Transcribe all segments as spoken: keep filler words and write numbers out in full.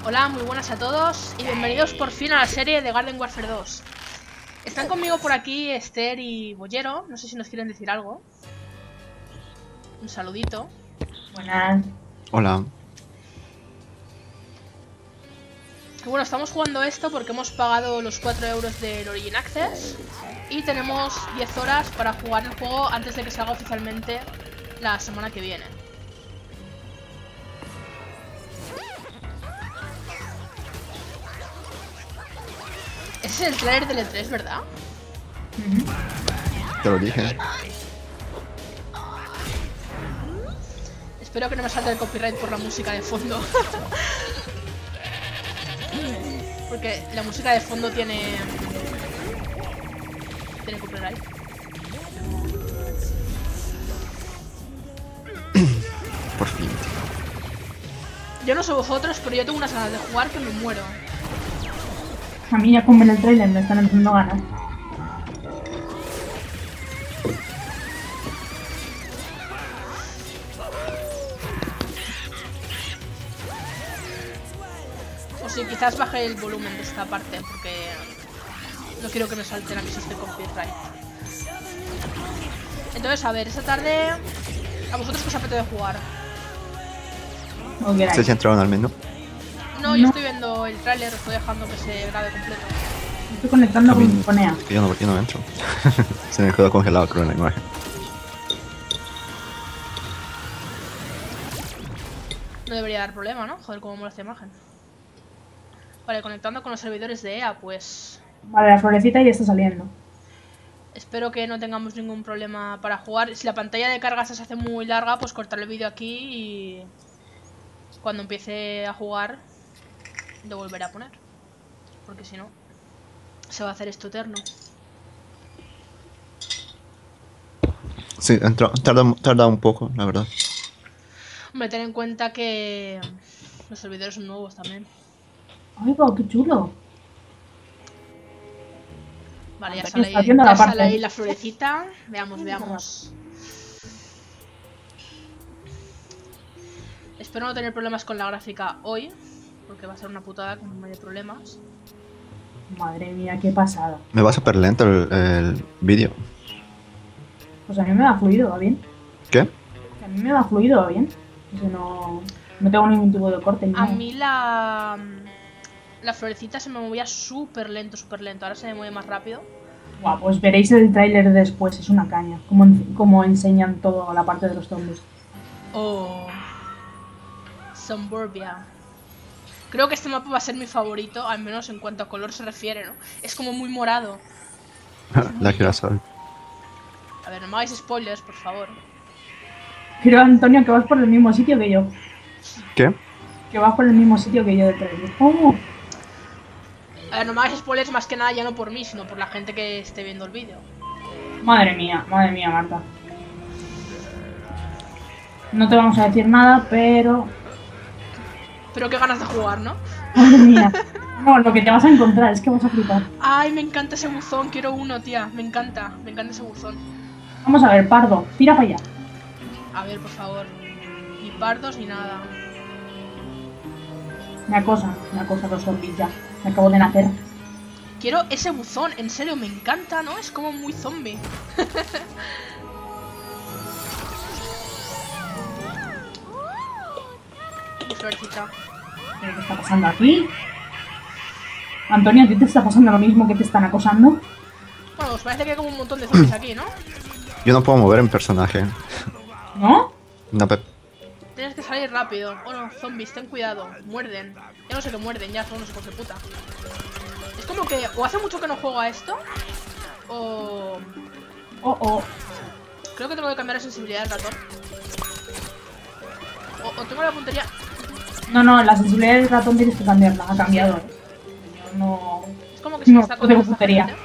Hola, muy buenas a todos y bienvenidos por fin a la serie de Garden Warfare dos. Están conmigo por aquí Esther y Bollero, no sé si nos quieren decir algo. Un saludito. Buenas. Hola. Y bueno, estamos jugando esto porque hemos pagado los cuatro euros del Origin Access y tenemos diez horas para jugar el juego antes de que salga oficialmente la semana que viene. Ese es el trailer del E tres, ¿verdad? Uh-huh. Te lo dije. Espero que no me salte el copyright por la música de fondo. Porque la música de fondo tiene... Tiene copyright. Por fin. Yo no sé vosotros, pero yo tengo unas ganas de jugar que me muero. A mí ya con ver el trailer me están entrando ganas. O si quizás baje el volumen de esta parte, porque no quiero que me salten a mí si estoy con copyright. Entonces, a ver, esta tarde... ¿A vosotros qué os apetece jugar? No queráis. ¿Estáis entraron al menú? No, yo No. estoy viendo el tráiler, estoy dejando que se grabe completo. Estoy conectando A mí- con Ponea. Es que yo no, yo no entro. Se me quedó congelado, creo, en la imagen. No debería dar problema, ¿no? Joder, cómo mola esta imagen. Vale, conectando con los servidores de E A, pues... Vale, la florecita ya está saliendo. Espero que no tengamos ningún problema para jugar. Si la pantalla de carga se hace muy larga, pues cortar el vídeo aquí y... Cuando empiece a jugar, lo volveré a poner. Porque si no, se va a hacer esto eterno. Sí, entró, tarda, tarda un poco, la verdad. Hombre, ten en cuenta que los servidores son nuevos también. ¡Ay, va, qué chulo! Vale, ya Aquí sale, está haciendo ya la sale parte. ahí la florecita. Veamos, veamos. Espero no tener problemas con la gráfica hoy, porque va a ser una putada con un medio de problemas. Madre mía, qué pasada. Me va súper lento el, el vídeo. Pues a mí me va fluido, ¿va bien? ¿Qué? Que a mí me va fluido, ¿va bien? O sea, no, no tengo ningún tipo de corte ni A nada. mí la... La florecita se me movía súper lento, súper lento. Ahora se me mueve más rápido. Buah, pues veréis el tráiler después, es una caña. Como, en- como enseñan toda la parte de los zombies. Oh... Suburbia. Creo que este mapa va a ser mi favorito, al menos en cuanto a color se refiere, ¿no? Es como muy morado. La girasol. A ver, no me hagáis spoilers, por favor. Creo, Antonio, que vas por el mismo sitio que yo. ¿Qué? Que vas por el mismo sitio que yo de trailer. ¡Oh! A ver, no me hagáis spoilers más que nada ya no por mí, sino por la gente que esté viendo el vídeo. Madre mía, madre mía, Marta. No te vamos a decir nada, pero... Pero qué ganas de jugar, ¿no? Madre mía. No, lo que te vas a encontrar es que vas a flipar. Ay, me encanta ese buzón, quiero uno, tía. Me encanta, me encanta ese buzón. Vamos a ver, Pardo, tira para allá. A ver, por favor. Ni pardos ni nada. Me acosa, me acosa los zombies ya. Me acabo de nacer. Quiero ese buzón, en serio, me encanta, ¿no? Es como muy zombie. Mi florecita. ¿Pero qué está pasando aquí? Antonio, ¿a ti te está pasando lo mismo que te están acosando? Bueno, pues parece que hay como un montón de zombies aquí, ¿no? Yo no puedo mover en personaje. ¿No? No, pe- Tienes que salir rápido. Oh no, zombies, ten cuidado. Muerden. Ya no sé que muerden, ya son unos hijos de puta. Es como que o hace mucho que no juego a esto, o... Oh, oh. Creo que tengo que cambiar la sensibilidad del ratón. O, o tengo la puntería... No, no, la sensibilidad del ratón tienes que cambiarla. Ha cambiado. ¿eh? Yo no... Es como que se me No, está no tengo comiendo esta puntería. gente.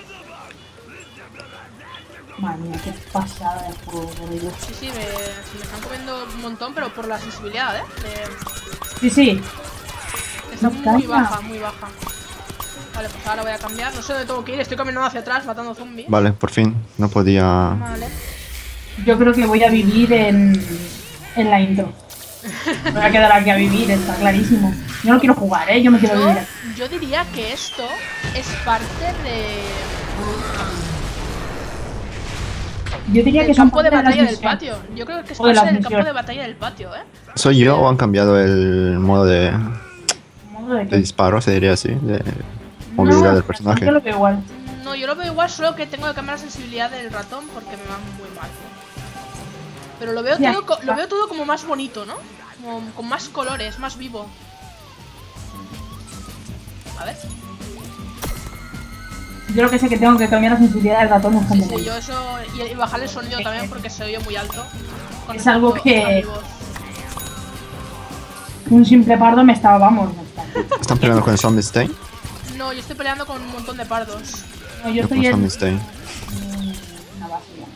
Madre mía, qué pasada de juego, por Dios. Sí, sí, me, se me están comiendo un montón, pero por la sensibilidad, ¿eh? De- Sí, sí. está Me muy encanta. baja, muy baja. Vale, pues ahora voy a cambiar. No sé dónde tengo que ir, estoy caminando hacia atrás, matando zombies. Vale, por fin. No podía... Vale. Yo creo que voy a vivir en, en la intro. Me voy a quedar aquí a vivir, está clarísimo. Yo no quiero jugar, ¿eh? Yo me quiero Yo, vivir aquí. yo diría que esto es parte de... Yo diría del que son campo de parte batalla las del misiones. patio. Yo creo que es O de parte las del campo misiones. de batalla del patio, ¿eh? ¿Soy yo o han cambiado el modo de, ¿Modo de de qué? disparo, se diría así? De movilidad No, del personaje. yo lo veo igual. No, yo lo veo igual, solo que tengo que cambiar la sensibilidad del ratón porque me va muy mal. Pero lo veo Ya. todo, co- lo veo todo como más bonito, ¿no? Como, con más colores, más vivo. A ver. Yo lo que sé que tengo que cambiar la sensibilidad del ratón Sí, urgentemente. sí, yo eso... Y, y bajar el sonido también porque se oye muy alto. con Es algo respecto que- a mi voz. Un simple pardo me estaba, vamos, me está. ¿Están peleando con el Zombie Stain? No, yo estoy peleando con un montón de pardos. No, yo Yo con estoy en Zombie Stain. una base ya.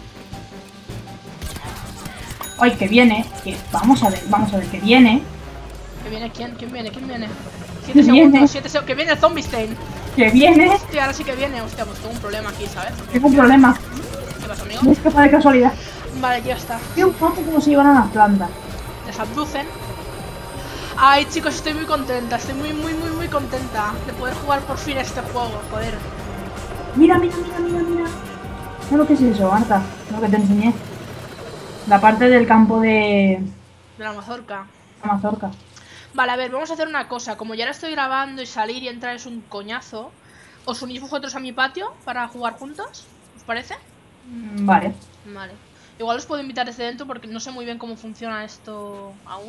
Ay, que viene, que vamos a ver, vamos a ver, que viene, ¿Que viene quién? ¿Quién viene? ¿Quién viene? Siete ¿Quién viene? segundos, siete segundos. ¡Que viene el Zombie Stain! que viene, Hostia, ahora sí que viene. Hostia, pues tengo un problema aquí, ¿sabes? tengo un problema, ¿Qué pasa, amigo? no es capaz de casualidad. Vale, ya está. Tío, un poco como se llevan a las plantas. Les abducen. Ay, chicos, estoy muy contenta. Estoy muy, muy, muy, muy contenta de poder jugar por fin este juego. Joder. Mira, mira, mira, mira, mira. ¿Sabes lo que es eso, Marta? Lo que te enseñé. La parte del campo de De la mazorca. la mazorca. Vale, a ver, vamos a hacer una cosa. Como ya la estoy grabando y salir y entrar es un coñazo, ¿os unís vosotros a mi patio para jugar juntos? ¿Os parece? Mm, Vale. Vale. Igual os puedo invitar desde dentro porque no sé muy bien cómo funciona esto aún.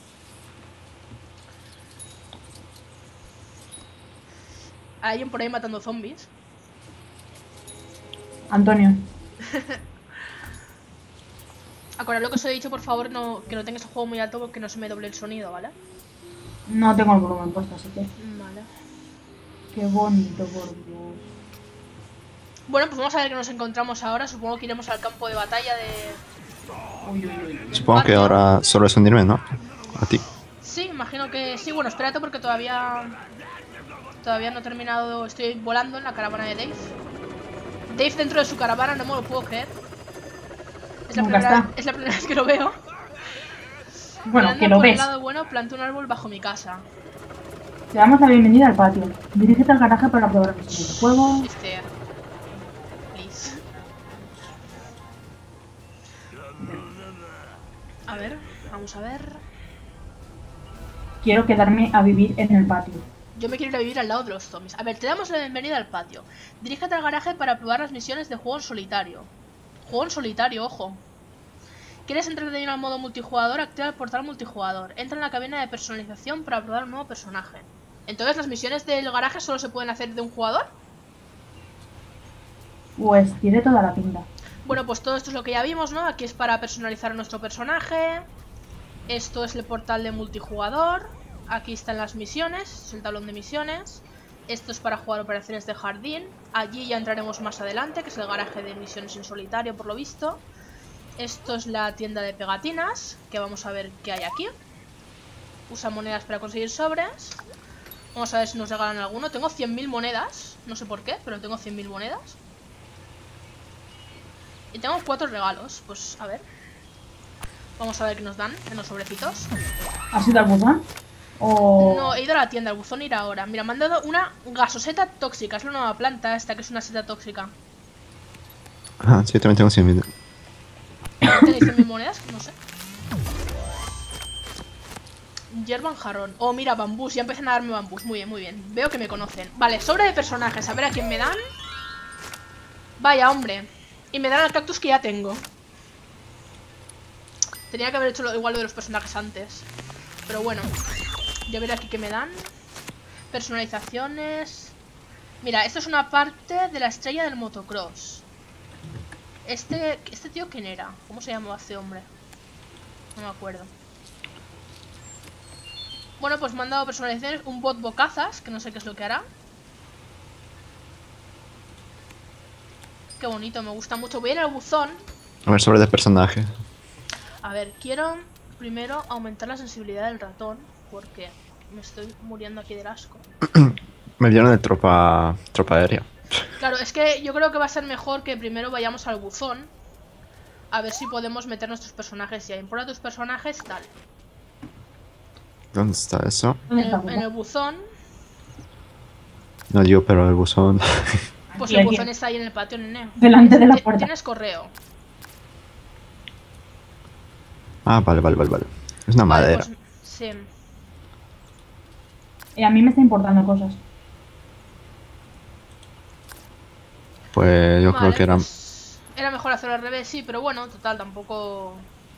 Hay alguien por ahí matando zombies. Antonio. Acordad lo que os he dicho, por favor, no, que no tengáis el juego muy alto porque no se me doble el sonido, ¿vale? No tengo el volumen puesto, así que. Vale. Qué bonito, por Dios. Bueno, pues vamos a ver qué nos encontramos ahora. Supongo que iremos al campo de batalla de... Uy, uy, uy. Supongo que Patio. ahora solo es unirme, ¿no? A ti. Sí, imagino que sí. Bueno, espérate porque todavía... Todavía no he terminado... Estoy volando en la caravana de Dave. Dave dentro de su caravana, no me lo puedo creer. Es la, Nunca primera, está. es la primera vez que lo veo. Bueno, Mirando que lo por el ves. lado bueno, planté un árbol bajo mi casa. Te damos la bienvenida al patio. Dirígete al garaje para probar el siguiente juego. Este... Please. A ver, vamos a ver... Quiero quedarme a vivir en el patio. Yo me quiero ir a vivir al lado de los zombies. A ver, te damos la bienvenida al patio. Dirígete al garaje para probar las misiones de juego en solitario. Juego en solitario, ojo. ¿Quieres entrar en el modo multijugador? Activa el portal multijugador. Entra en la cabina de personalización para probar un nuevo personaje. Entonces, ¿las misiones del garaje solo se pueden hacer de un jugador? Pues tiene toda la pinta. Bueno, pues todo esto es lo que ya vimos, ¿no? Aquí es para personalizar a nuestro personaje. Esto es el portal de multijugador. Aquí están las misiones, es el tablón de misiones. Esto es para jugar operaciones de jardín. Allí ya entraremos más adelante, que es el garaje de misiones en solitario, por lo visto. Esto es la tienda de pegatinas, que vamos a ver qué hay aquí. Usa monedas para conseguir sobres. Vamos a ver si nos regalan alguno. Tengo cien mil monedas, no sé por qué, pero tengo cien mil monedas. Y tengo cuatro regalos, pues a ver. Vamos a ver qué nos dan en los sobrecitos. ¿Has ido al buzón? O... No, he ido a la tienda, el buzón irá ahora. Mira, me han dado una gasoseta tóxica. Es la nueva planta esta, que es una seta tóxica. Ah, sí, yo también tengo cien mil. ¿Tenéis cien mil monedas? No sé. Hierba en jarrón. Oh, mira, bambús. Ya empiezan a darme bambús. Muy bien, muy bien. Veo que me conocen. Vale, sobre de personajes. A ver a quién me dan. Vaya, hombre. Y me dan el cactus que ya tengo. Tenía que haber hecho lo igual lo de los personajes antes. Pero bueno. Ya veré aquí qué me dan. Personalizaciones. Mira, esto es una parte de la estrella del motocross. Este, este tío, ¿quién era? ¿Cómo se llamaba este hombre? No me acuerdo. Bueno, pues me han dado personalizaciones. Un bot bocazas, que no sé qué es lo que hará. Qué bonito, me gusta mucho. Voy a ir al buzón. A ver, sobre de personaje. A ver, quiero primero aumentar la sensibilidad del ratón, porque me estoy muriendo aquí del asco. Me dieron de tropa, tropa aérea. Claro, es que yo creo que va a ser mejor que primero vayamos al buzón. A ver si podemos meter nuestros personajes y ahí. Importa tus personajes, tal. ¿Dónde está eso? ¿Dónde En está? el, en el buzón. No yo, pero el buzón. Pues Aquí, el aquí. buzón está ahí en el patio, nene. Delante de la Tienes- puerta. Tienes correo. Ah, vale, vale, vale, vale. Es una Vale, madera. pues, sí. Eh, a mí me está importando cosas. Pues yo Vale, creo que era... pues, era mejor hacerlo al revés, sí, pero bueno, total, tampoco...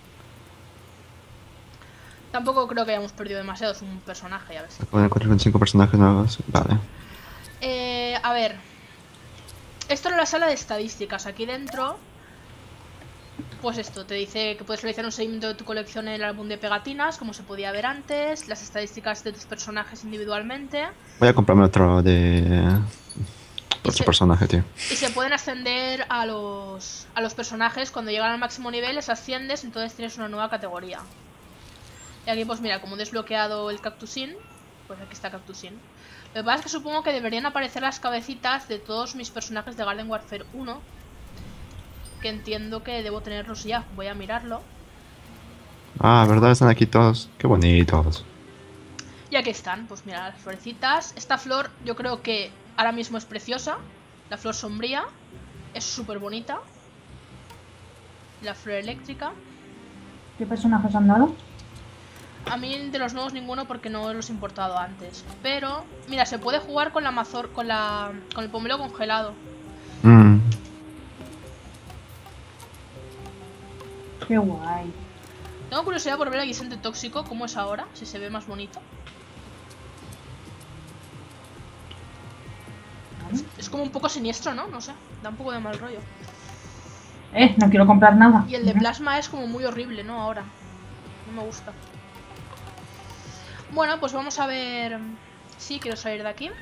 Tampoco creo que hayamos perdido demasiado, es un personaje, ya ves. Pueden encontrar con cinco personajes nuevos. Vale. Eh, a ver. Esto era la sala de estadísticas. Aquí dentro, pues esto, te dice que puedes realizar un seguimiento de tu colección en el álbum de pegatinas, como se podía ver antes, las estadísticas de tus personajes individualmente, Voy a comprarme otro de... Otro se- personaje, tío. y se pueden ascender a los, a los personajes. Cuando llegan al máximo nivel les asciendes, entonces tienes una nueva categoría. Y aquí pues mira, como he desbloqueado el Cactusín, pues aquí está Cactusín. Lo que pasa es que supongo que deberían aparecer las cabecitas de todos mis personajes de Garden Warfare uno, que entiendo que debo tenerlos ya. Voy a mirarlo. Ah, ¿verdad? Están aquí todos. Qué bonitos. Y aquí están, pues mira, las florecitas. Esta flor yo creo que ahora mismo es preciosa. La flor sombría es súper bonita. La flor eléctrica. ¿Qué personajes han dado? A mí de los nuevos ninguno porque no los he importado antes. Pero, mira, se puede jugar con la mazor, con la, con el pomelo congelado. Mm. Qué guay. Tengo curiosidad por ver el guisante tóxico, cómo es ahora, si se ve más bonito. Es, es como un poco siniestro, ¿no? No sé, da un poco de mal rollo. Eh, no quiero comprar nada. Y el de plasma es como muy horrible, ¿no? Ahora. No me gusta. Bueno, pues vamos a ver. Sí, quiero salir de aquí.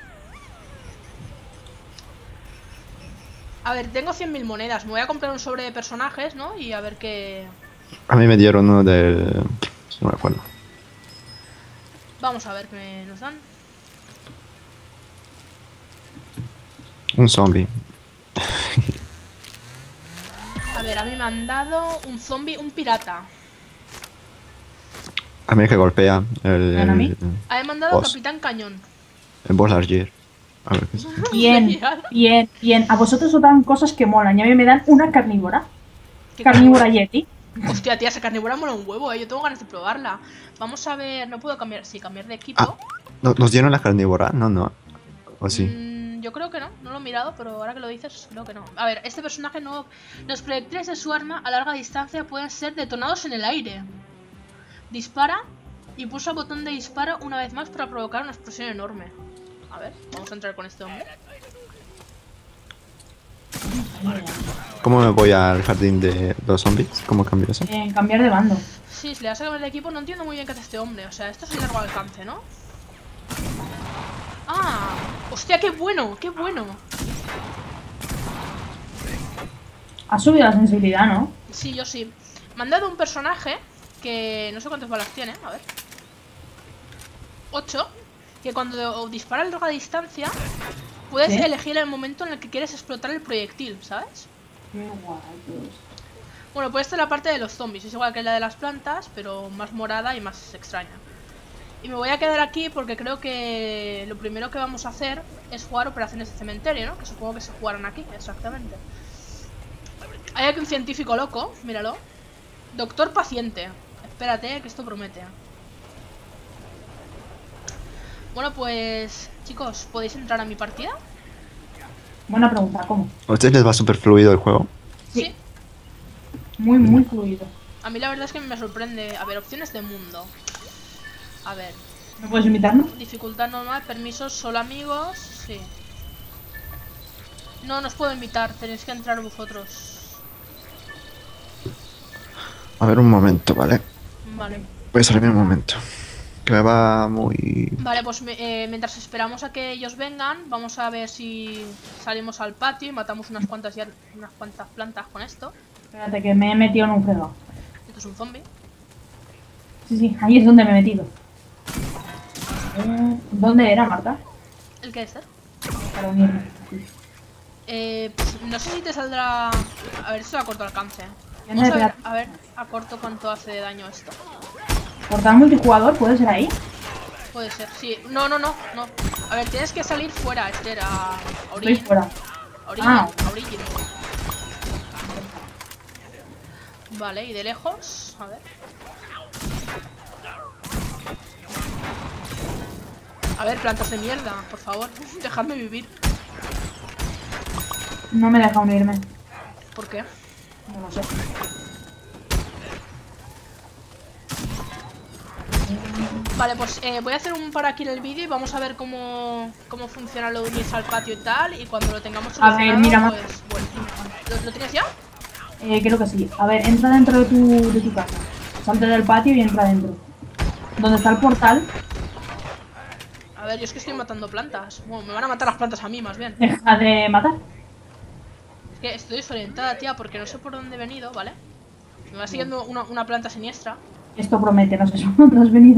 A ver, tengo cien mil monedas. Me voy a comprar un sobre de personajes, ¿no? Y a ver qué... A mí me dieron uno de... No me acuerdo. Vamos a ver qué nos dan. Un zombie. A ver, a mí me han dado un zombie, un pirata. A mí que golpea el... ¿A mí? El, A mí me han dado Boss. Capitán Cañón. el boss Largier. A ver qué es. Bien, Genial. bien, bien. A vosotros os dan cosas que molan. Y a mí me dan una carnívora. ¿Qué Carnívora Yeti. Hostia, tía, esa carnívora mola un huevo, eh. Yo tengo ganas de probarla. Vamos a ver, no puedo cambiar, sí, cambiar de equipo. Ah, ¿no- ¿Nos dieron la carnívora? No, no. ¿O sí? Mm, yo creo que no, no lo he mirado, pero ahora que lo dices, creo que no. A ver, este personaje no... Los proyectiles de su arma a larga distancia pueden ser detonados en el aire. Dispara y pulsa el botón de disparo una vez más para provocar una explosión enorme. A ver, vamos a entrar con este hombre. ¿Cómo me voy al jardín de los zombies? ¿Cómo cambio eso? Eh, cambiar de bando. Sí, si le das a cambiar de equipo no entiendo muy bien qué hace este hombre. O sea, esto es el largo alcance, ¿no? ¡Ah! ¡Hostia, qué bueno! ¡Qué bueno! Ha subido la sensibilidad, ¿no? Sí, yo sí. Me han dado un personaje que no sé cuántas balas tiene, a ver. ocho. Que cuando dispara el larga distancia puedes ¿Sí? elegir el momento en el que quieres explotar el proyectil, ¿sabes? Qué guay, Dios. Bueno, pues esta es la parte de los zombies. Es igual que la de las plantas, pero más morada y más extraña. Y me voy a quedar aquí porque creo que lo primero que vamos a hacer es jugar operaciones de cementerio, ¿no? Que supongo que se jugarán aquí, exactamente. Hay aquí un científico loco, míralo. Doctor paciente. Espérate, que esto promete. Bueno, pues... Chicos, ¿podéis entrar a mi partida? Buena pregunta, ¿cómo? ¿A ustedes les va súper fluido el juego? Sí. Muy, muy fluido. A mí la verdad es que me sorprende. A ver, opciones de mundo. A ver. ¿Me puedes invitarnos? Dificultad normal, permisos, solo amigos. Sí. No, no os puedo invitar, tenéis que entrar vosotros. A ver un momento, ¿vale? Vale. Voy a salirme un momento. Que me va muy... Vale, pues eh, mientras esperamos a que ellos vengan, vamos a ver si salimos al patio y matamos unas cuantas ya, unas cuantas plantas con esto. Espérate, que me he metido en un fregado. Esto es un zombie. Sí, sí, ahí es donde me he metido. Eh, ¿Dónde era, Marta? ¿El qué es? eh? Para unirme. Sí. Eh, pues, no sé si te saldrá... A ver, esto es a corto alcance. Ya Vamos a no, ver, espera. a ver, a corto cuánto hace de daño esto. ¿Portal multijugador puede ser ahí? Puede ser, sí. No, no, no, no. A ver, tienes que salir fuera, Esther, a, a Estoy Origin. fuera. A Origin, Ah. a Origin. Vale, y de lejos, a ver. A ver, plantas de mierda, por favor, dejadme vivir. No me deja unirme. ¿Por qué? No lo sé. Vale, pues eh, voy a hacer un par aquí en el vídeo y vamos a ver cómo, cómo funciona lo de unirse al patio y tal. Y cuando lo tengamos A ver, solucionado, mira, ma- pues bueno. ¿Lo, ¿Lo tienes ya? Eh, creo que sí. A ver, entra dentro de tu, de tu casa. Salte del patio y entra dentro. ¿Dónde está el portal? A ver, yo es que estoy matando plantas. Bueno, me van a matar las plantas a mí, más bien. Deja de matar. Es que estoy desorientada, tía, porque no sé por dónde he venido, ¿vale? Me va siguiendo una, una planta siniestra. Esto promete, no sé si dónde has venido.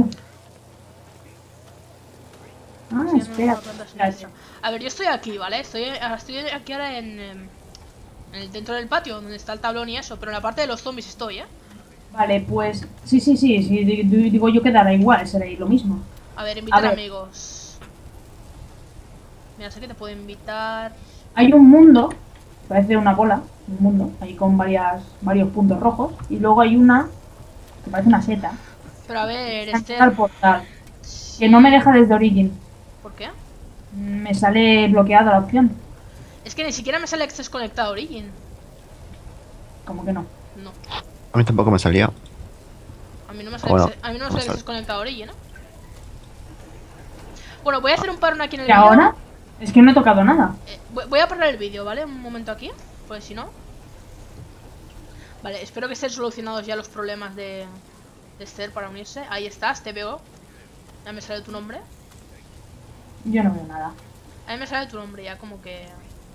Ah, Siguiendo espera. una planta siniestra. A ver, yo estoy aquí, ¿vale? Estoy, estoy aquí ahora en, em, en el dentro del patio, donde está el tablón y eso. Pero en la parte de los zombies estoy, ¿eh? Vale, pues... Sí, sí, sí, sí. di- di- Digo yo que dará igual, será lo mismo. A ver, invitar ver. amigos. Mira, sé que te puedo invitar. Hay un mundo, parece una bola, un mundo, ahí con varias, varios puntos rojos. Y luego hay una que parece una seta. Pero a ver, Está este. al portal. Que no me deja desde Origin. ¿Por qué? Me sale bloqueada la opción. Es que ni siquiera me sale Access Conectado a Origin. Como que no. No. A mí tampoco me salía. A mí no me sale, Bueno, acce- a mí no me no sale sale. Access Conectado a Origin, ¿eh? Bueno, voy a hacer un parón aquí en el ¿Y vídeo. ahora? Es que no he tocado nada. Eh, voy, voy a parar el vídeo, ¿vale? Un momento aquí. Pues si no. Vale, espero que estén solucionados ya los problemas de, de Esther para unirse. Ahí estás, te veo. Ya me sale tu nombre. Yo no veo nada. A mí me sale tu nombre ya, como que.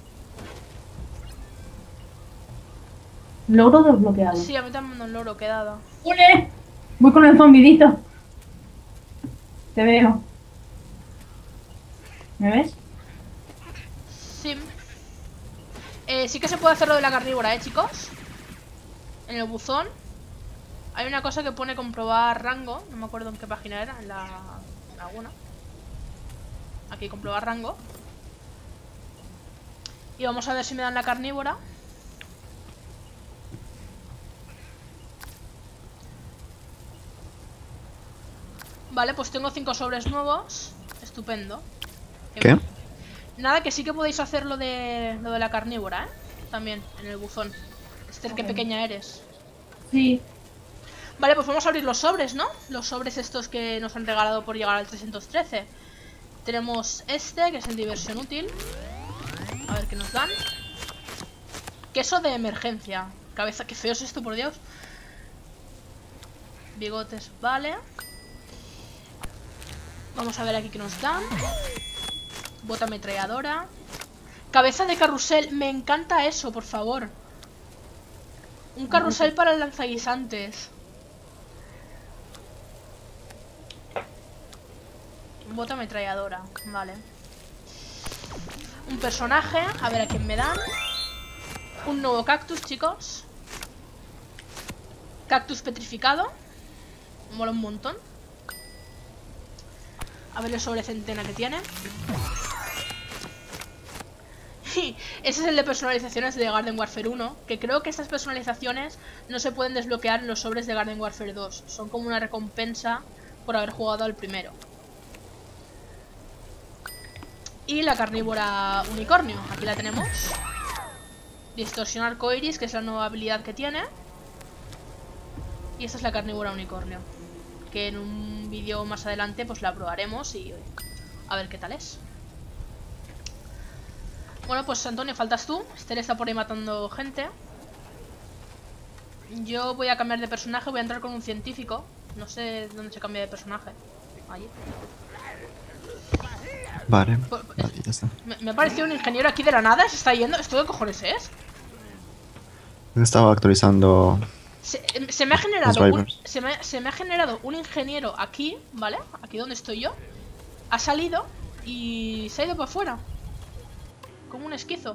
Logro desbloqueado. Sí, a mí también me han logro quedado. ¡Une! Voy con el zombidito. Te veo. ¿Me ves? Sí. Eh, sí que se puede hacer lo de la carnívora, ¿eh, chicos? En el buzón hay una cosa que pone comprobar rango. No me acuerdo en qué página era, en la... en alguna. Aquí, comprobar rango. Y vamos a ver si me dan la carnívora. Vale, pues tengo cinco sobres nuevos. Estupendo. ¿Qué? Nada, que sí que podéis hacer lo de, lo de la carnívora, ¿eh? También, en el buzón. Esther, qué Ok. pequeña eres. Sí. Vale, pues vamos a abrir los sobres, ¿no? Los sobres estos que nos han regalado por llegar al trescientos trece. Tenemos este, que es el diversión útil. A ver qué nos dan. Queso de emergencia. Cabeza, qué feo es esto, por Dios. Bigotes, vale. Vamos a ver aquí qué nos dan. Bota ametralladora. Cabeza de carrusel. Me encanta eso, por favor. Un carrusel para el lanzaguisantes. Bota ametralladora. Vale. Un personaje. A ver a quién me dan. Un nuevo cactus, chicos. Cactus petrificado. Mola un montón. A ver el sobre centena que tiene. Ese es el de personalizaciones de Garden Warfare uno. Que creo que estas personalizaciones no se pueden desbloquear en los sobres de Garden Warfare dos. Son como una recompensa por haber jugado al primero. Y la carnívora unicornio. Aquí la tenemos. Distorsión arcoiris, que es la nueva habilidad que tiene. Y esta es la carnívora unicornio, que en un vídeo más adelante pues la probaremos y a ver qué tal es. Bueno, pues Antonio, faltas tú. Esther está por ahí matando gente. Yo voy a cambiar de personaje, voy a entrar con un científico. No sé dónde se cambia de personaje. Allí. Vale. Pues, Vale, ya está. Me, me ha parecido un ingeniero aquí de la nada. Se está yendo. ¿Esto qué cojones es? Estaba actualizando. Se, se me ha generado Los un, drivers. se, me, se me ha generado un ingeniero aquí, ¿vale? Aquí donde estoy yo. Ha salido y se ha ido para afuera. Como un esquizo.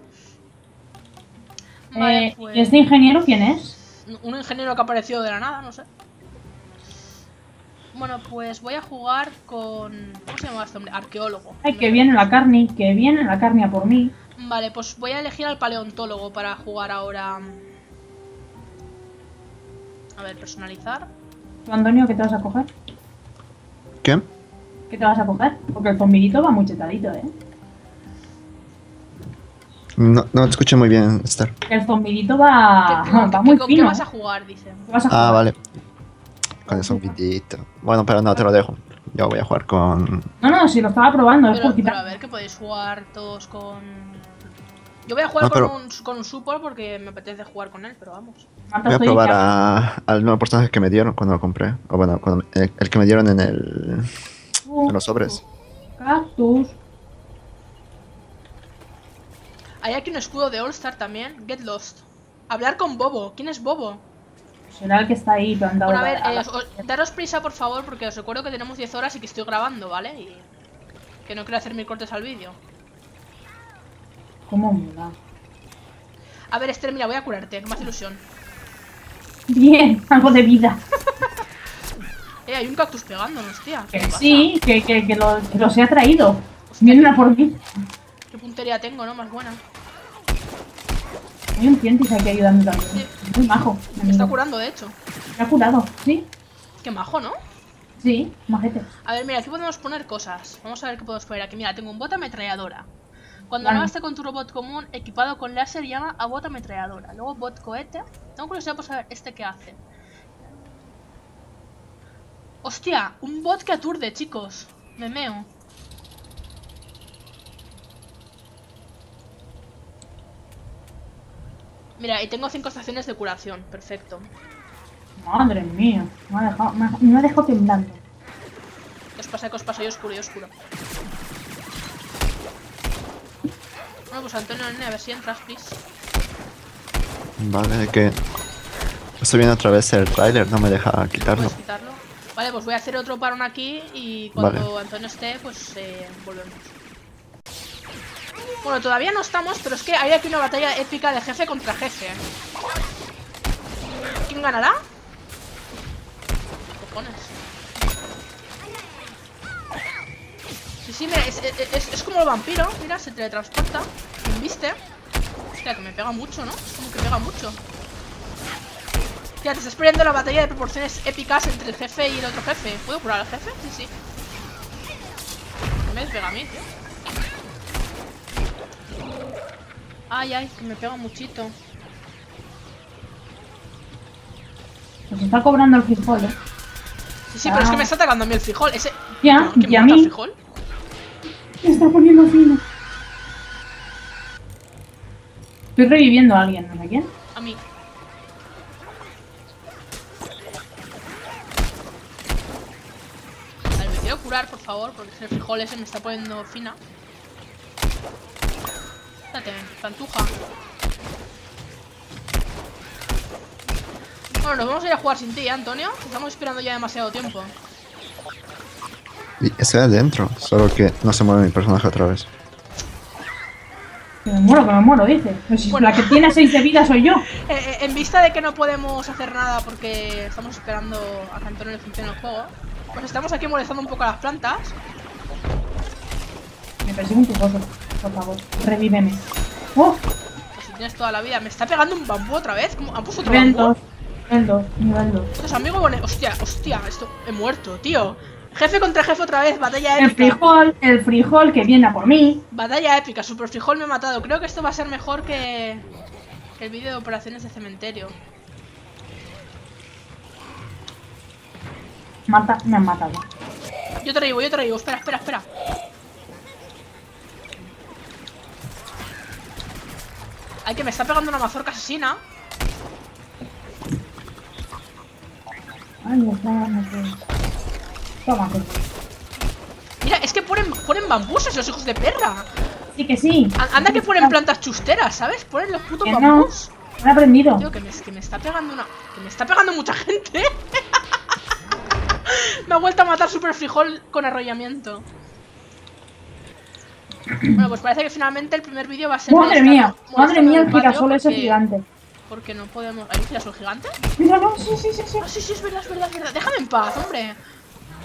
Vale, Eh, pues... ¿y este ingeniero quién es? Un ingeniero que ha aparecido de la nada, no sé. Bueno, pues voy a jugar con... ¿Cómo se llama este hombre? Arqueólogo. Ay, que viene la carne, que viene la carne a por mí. Vale, pues voy a elegir al paleontólogo para jugar ahora. A ver, personalizar. ¿Tú, Antonio, qué te vas a coger? ¿Qué? ¿Qué te vas a coger? Porque el zombidito va muy chetadito, ¿eh? No, no te escuché muy bien, Star. El zombidito va, ¿Qué, qué- va muy qué- fino. qué vas a jugar? Dice. ¿Qué vas a jugar? Ah, vale. Con el zombidito. Bueno, pero no, te lo dejo. Yo voy a jugar con... No, no, si lo estaba probando, es Pero, por pero quitar. a ver, que podéis jugar todos con... Yo voy a jugar No, pero- con, un, con un support porque me apetece jugar con él, pero vamos. Marta, Voy a estoy probar ya- a- al nuevo personaje que me dieron cuando lo compré. O bueno, cuando- el, el que me dieron en el... Uh, en los sobres. Cactus. Hay aquí un escudo de All-Star también. Get Lost. Hablar con Bobo. ¿Quién es Bobo? Será el que está ahí plantado. Bueno, a ver, a eh, la- os- daros prisa por favor porque os recuerdo que tenemos diez horas y que estoy grabando, ¿vale? Y que no quiero hacer mil cortes al vídeo. ¿Cómo mola? A ver, Esther, mira, voy a curarte, que me hace ilusión. Bien, algo de vida. Eh, hay un cactus pegándonos, tía. ¿Qué Que pasa? sí, que, que, que, lo, que los he traído. Vienen a por mí. Qué puntería tengo, ¿no? Más buena. Hay un cientis aquí ayudando también. Sí. Muy majo. Me amigo. está curando, de hecho. Me ha curado, ¿sí? Qué majo, ¿no? Sí, majete. A ver, mira, aquí podemos poner cosas. Vamos a ver qué podemos poner aquí. Mira, tengo un bot ametralladora. Cuando Vale. navegaste con tu robot común equipado con láser, llama a bot ametralladora. Luego bot cohete. Tengo curiosidad por saber este qué hace. Hostia, un bot que aturde, chicos. Me meo. Mira, y tengo cinco estaciones de curación. Perfecto. Madre mía. Me ha dejado, me ha, me ha dejado temblando. ¿Qué os pasa? ¿Qué os pasa? Yo oscuro, yo oscuro. Bueno, pues Antonio, nene, a ver si entras, please. Vale, que... Estoy viendo otra vez el tráiler, no me deja quitarlo. ¿Puedes quitarlo? Vale, pues voy a hacer otro parón aquí y cuando Vale. Antonio esté, pues eh, volvemos. Bueno, todavía no estamos, pero es que hay aquí una batalla épica de jefe contra jefe. ¿Quién ganará? ¿Qué cojones? Sí, sí, mira, es, es, es- es como el vampiro, mira, se teletransporta, me inviste. Hostia, que me pega mucho, ¿no? Es como que pega mucho. Tía, te estás perdiendo la batalla de proporciones épicas entre el jefe y el otro jefe. ¿Puedo curar al jefe? Sí, sí. No me despega a mí, tío. Ay, ay, que me pega muchito. Pues está cobrando el frijol, ¿eh? Sí, sí, pero es que Ah. me está atacando a mí el frijol. Ese... Ya, ¿No? ¿Que y a me mata el mí. frijol? Me está poniendo fino. Estoy reviviendo a alguien, ¿no sé quién? A mí. Vale, me quiero curar, por favor, porque el frijol ese me está poniendo fina. Espérate, pantuja. Bueno, nos vamos a ir a jugar sin ti, ¿eh, Antonio? Estamos esperando ya demasiado tiempo. Y estoy adentro, solo que no se mueve mi personaje otra vez. Que me muero, que me muero, dice. Pero si Bueno. la que tiene seis de vida soy yo. Eh, eh, en vista de que no podemos hacer nada porque estamos esperando a que Antonio le funcione el juego, pues estamos aquí molestando un poco a las plantas. Me persigue un picoso. Por favor, revíveme. ¡Oh! Pues si tienes toda la vida. Me está pegando un bambú otra vez. ¿Cómo? ¿Han puesto otro Nivel bambú? dos. Nivel dos. Nivel dos. Estos amigos, bueno, hostia, hostia, esto he muerto, tío. Jefe contra jefe otra vez, batalla El épica. frijol, el frijol que viene a por mí. Batalla épica, super frijol me ha matado. Creo que esto va a ser mejor que, que el vídeo de operaciones de cementerio. Marta, me han matado. Yo te revivo, yo te revivo. Espera, espera, espera. Ay, que me está pegando una mazorca asesina. Ay, no sé, no sé. Toma, pues. Mira, es que ponen, ponen bambús esos hijos de perra. Sí que sí. A- Anda que ponen plantas chusteras, ¿sabes? Ponen los putos Que no. bambús. No he aprendido. Tío, que me, que me está pegando una... Que me está pegando mucha gente. Me ha vuelto a matar super frijol con arrollamiento. Bueno, pues parece que finalmente el primer vídeo va a ser... Madre de mía, estar madre molestando mía, en el patio girasol ese porque- gigante. Porque no podemos... ¿Hay un girasol gigante? Míralo, sí, sí, sí, sí. Ah, sí, sí, es verdad, es verdad, es verdad. Déjame en paz, hombre.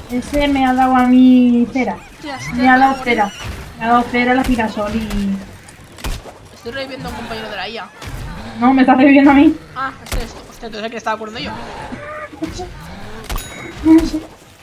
Ese me ha dado a mí cera. Hostia, Me ha dado estoy- cera. Me ha dado cera la girasol y... Estoy reviviendo a un compañero de la I A. No, me está reviviendo a mí. Ah, este es esto. Hostia, entonces que estaba acuerdo yo. No sé.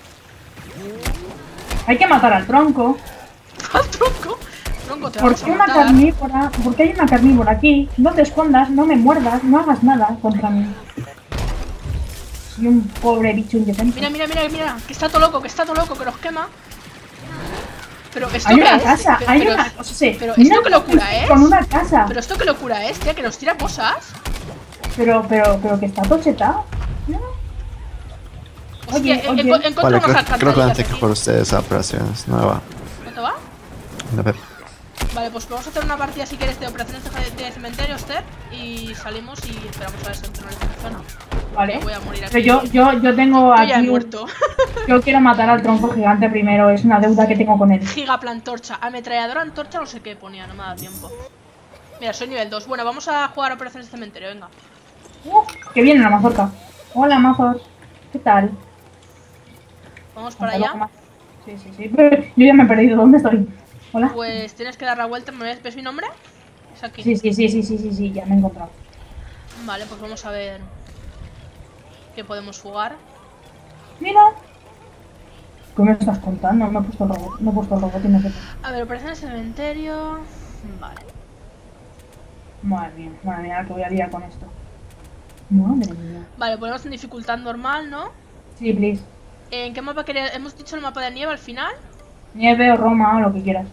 Hay que matar al tronco. ¡Al tronco! Tronco, te ¿Por vamos a qué una matar. carnívora? ¿Por qué hay una carnívora aquí? No te escondas, no me muerdas, no hagas nada contra mí. Soy un pobre bicho indefenso. Mira, mira, mira, mira. Que está todo loco, que está todo loco, que nos quema. Pero esto Hay qué una es? casa, pero, hay pero- una... O sea, pero mira esto qué locura es. Con una casa. Pero esto qué locura es, tía, que nos tira cosas. Pero, pero, pero que está tochetado. No. Hostia, Oye, en- oye. en- encuentro Vale, unas creo, creo que van a alcantarillas tener que aquí. por ustedes esa operación. Es nueva. ¿Cuánto va? A ver. Vale, pues vamos a hacer una partida si quieres de operaciones de, de cementerio, Esther. Y salimos y esperamos a ver si no le funciona. Vale. Voy a morir aquí. Pero yo, yo, yo tengo Yo ya he aquí... un- muerto. Yo quiero matar al tronco gigante primero, es una deuda que tengo con él. Gigaplantorcha, ametralladora antorcha, no sé qué ponía, no me da tiempo. Mira, soy nivel dos. Bueno, vamos a jugar a operaciones de cementerio, venga. Uh, que viene la mazorca. Hola, mazor. ¿Qué tal? Vamos para Hasta allá. luego, Mazor. Sí, sí, sí. Pero yo ya me he perdido. ¿Dónde estoy? Hola. Pues tienes que dar la vuelta. ¿Me ves, ves mi nombre? Es aquí. Sí, sí, sí, sí, sí, sí, sí, ya me he encontrado. Vale, pues vamos a ver qué podemos jugar. Mira. ¿Qué me estás contando? No he puesto el robot. No he puesto el robot y no sé qué. A ver, operaciones de cementerio. Vale. Madre mía, madre mía, que voy a liar con esto. Madre mía. Vale, ponemos en dificultad normal, ¿no? Sí, please. ¿En qué mapa querías? ¿Hemos dicho el mapa de nieve al final? Nieve o Roma o lo que quieras.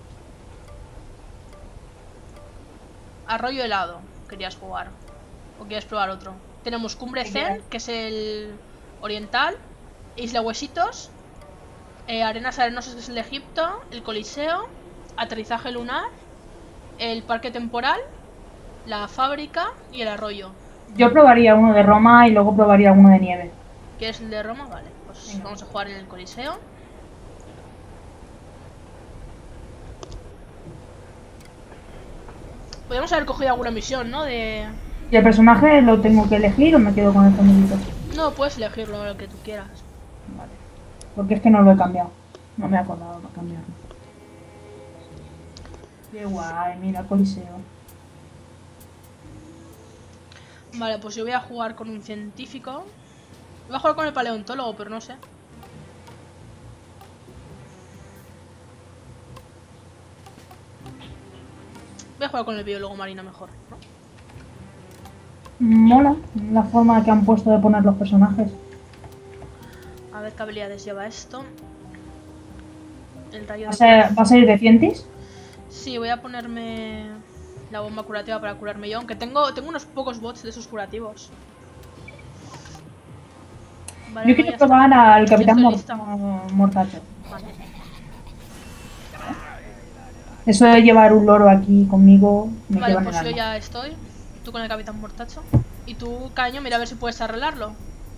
Arroyo helado, querías jugar. ¿O quieres probar otro? Tenemos Cumbre Sí, Zen, quieras. que es el oriental. Isla Huesitos. eh, Arenas Arenosas, que es el de Egipto. El Coliseo. Aterrizaje lunar. El Parque Temporal. La Fábrica y el Arroyo. Yo probaría uno de Roma y luego probaría uno de nieve. ¿Quieres el de Roma? Vale, pues Venga. vamos a jugar en el Coliseo. Podríamos haber cogido alguna misión, ¿no? De... ¿Y el personaje lo tengo que elegir o me quedo con el familito? No, puedes elegirlo, lo que tú quieras. Vale. Porque es que no lo he cambiado. No me he acordado de cambiarlo. Qué guay, mira, Coliseo. Vale, pues yo voy a jugar con un científico. Voy a jugar con el paleontólogo, pero no sé. Voy a jugar con el biólogo marino mejor, ¿no? Mola la forma que han puesto de poner los personajes. A ver qué habilidades lleva esto. El rayo ¿Va a de... ser, ¿va a ser de Cientis? Sí, voy a ponerme la bomba curativa para curarme yo. Aunque tengo, tengo unos pocos bots de esos curativos. Vale, Yo no, quiero ya está. probar al Ya Capitán estoy Mor- lista. Mortacho. Vale. Eso de llevar un loro aquí conmigo me Vale, lleva en pues el yo alma. ya estoy. Tú con el Capitán Mortacho. Y tú, Caño, mira a ver si puedes arreglarlo.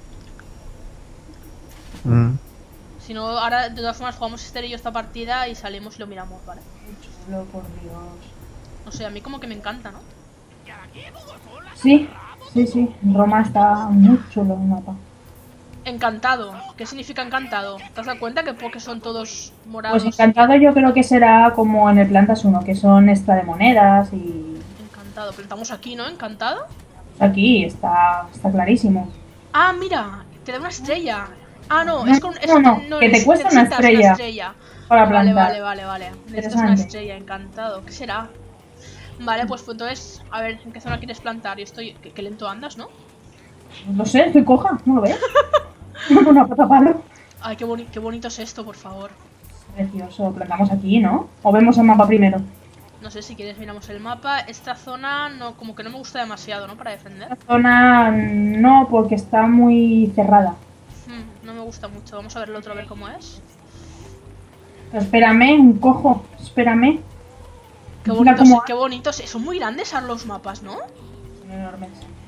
Mm. Si no, ahora de todas formas jugamos Esther y yo esta partida y salimos y lo miramos, ¿vale? Qué chulo, por Dios. No sé, a mí como que me encanta, ¿no? Sí, sí, sí. Roma está muy chulo el mapa. Encantado. ¿Qué significa encantado? ¿Te has dado cuenta que porque son todos morados? Pues encantado yo creo que será como en el Plantas uno, que son extra de monedas y... Encantado. Plantamos aquí, ¿no? Encantado. Aquí está, está clarísimo. Ah, mira, te da una estrella. Ah, no, No, es con... es- no, no, que te cuesta una necesitas estrella para Vale, plantar. vale, vale, vale. Necesitas una Interesante. estrella, encantado. ¿Qué será? Vale, pues, pues entonces, a ver, ¿en qué zona quieres plantar? Yo estoy... Qué, qué lento andas, ¿no? No sé, estoy coja, ¿no lo ves? Una pata palo. Ay, qué, boni qué bonito es esto, por favor. Precioso, plantamos aquí, ¿no? O vemos el mapa primero. No sé si quieres miramos el mapa. Esta zona no, como que no me gusta demasiado, ¿no? Para defender. La zona no, porque está muy cerrada. Hmm, no me gusta mucho. Vamos a ver el otro, a ver cómo es. Pero espérame, un cojo, espérame. Qué Mira bonitos, cómo- qué bonitos. Son muy grandes ahora los mapas, ¿no? Son enormes.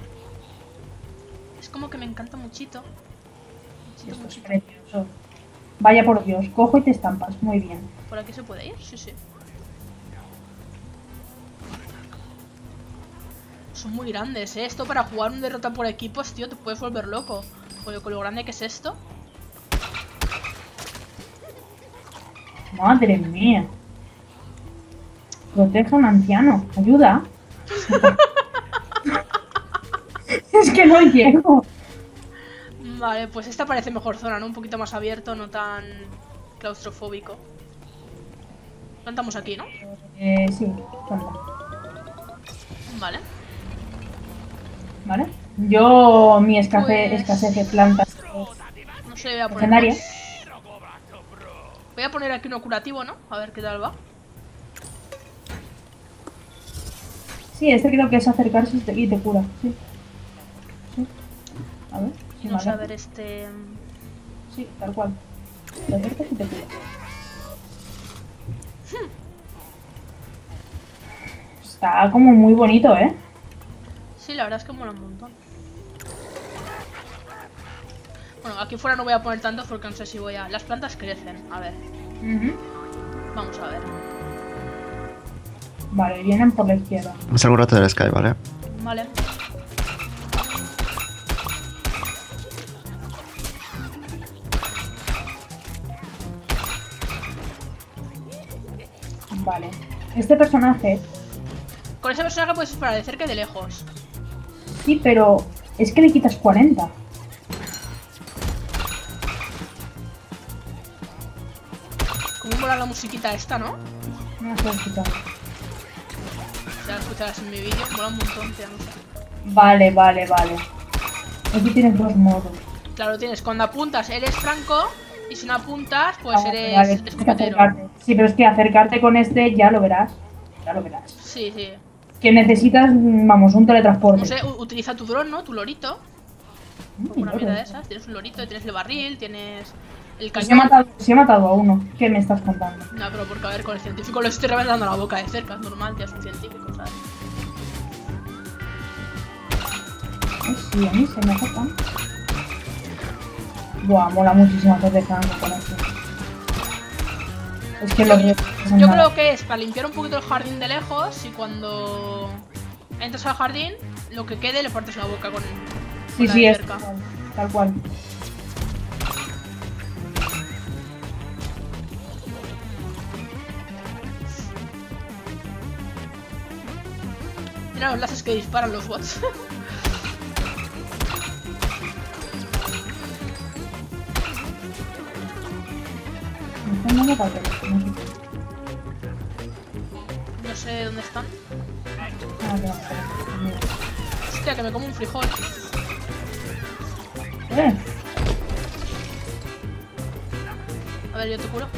Es como que me encanta muchito. Sí, Muchito, esto es muchito. precioso. Vaya por Dios, cojo y te estampas, muy bien. ¿Por aquí se puede ir? Sí, sí. Son muy grandes, ¿eh? Esto para jugar un derrota por equipos, tío, te puedes volver loco. Oye, con lo grande que es esto. Madre mía. Protege a un anciano. Ayuda. Es que no llego. Vale, pues esta parece mejor zona, ¿no? Un poquito más abierto, no tan claustrofóbico. Plantamos aquí, ¿no? Eh, sí, planta. Vale. ¿Vale? Yo, mi escasez, Pues- escasez de plantas No sé, voy a poner... escenaria. más. Voy a poner aquí uno curativo, ¿no? A ver qué tal va. Sí, este creo que es acercarse y te, y te cura. Sí. Sí. A ver. Y Sí, vamos a vale. ver este... Sí, tal cual. Te acercas y te cura. Está como muy bonito, ¿eh? Sí, la verdad es que mola un montón. Bueno, aquí fuera no voy a poner tanto porque no sé si voy a... Las plantas crecen, a ver. Ujú. Vamos a ver. Vale, vienen por la izquierda. Me salgo un rato del Sky, ¿vale? Vale. Vale. Este personaje, Con ese personaje puedes disparar de cerca y de lejos. sí, pero es que le quitas cuarenta. Como mola la musiquita esta, ¿no? No se lo he quitado. Ya la escucharás en mi vídeo, mola un montón, tío, no sé. Vale, vale, vale. Aquí tienes dos modos. Claro, tienes cuando apuntas eres franco y si no apuntas pues Ah, eres vale, tienes que escopetero. acercarte. Sí, pero es que acercarte con este ya lo verás. Ya lo verás. Sí, sí. Que necesitas, vamos, un teletransporte. No sé, u- utiliza tu dron, ¿no? Tu lorito. Mm, Una loro. mierda de esas. Tienes un lorito, tienes el barril, tienes el Si he, cañón. matado, si he matado a uno, ¿qué me estás contando? No, pero porque a ver, con el científico lo estoy reventando la boca de cerca, es normal, ya es un científico, ¿sabes? Eh, Sí, a mí se me acercan. Buah, mola muchísimo hacer de franco con esto. Es que los reflejos son Yo nada. creo que es para limpiar un poquito el jardín de lejos y cuando entras al jardín, lo que quede le partes la boca con, con Sí, la sí, de es cerca. tal cual, tal cual. Mira los láseres que disparan los bots. Me están dando papel, no sé. No sé dónde están. Ah, que va, espera, mira. Hostia, que me como un frijol. Eh, A ver, yo te curo.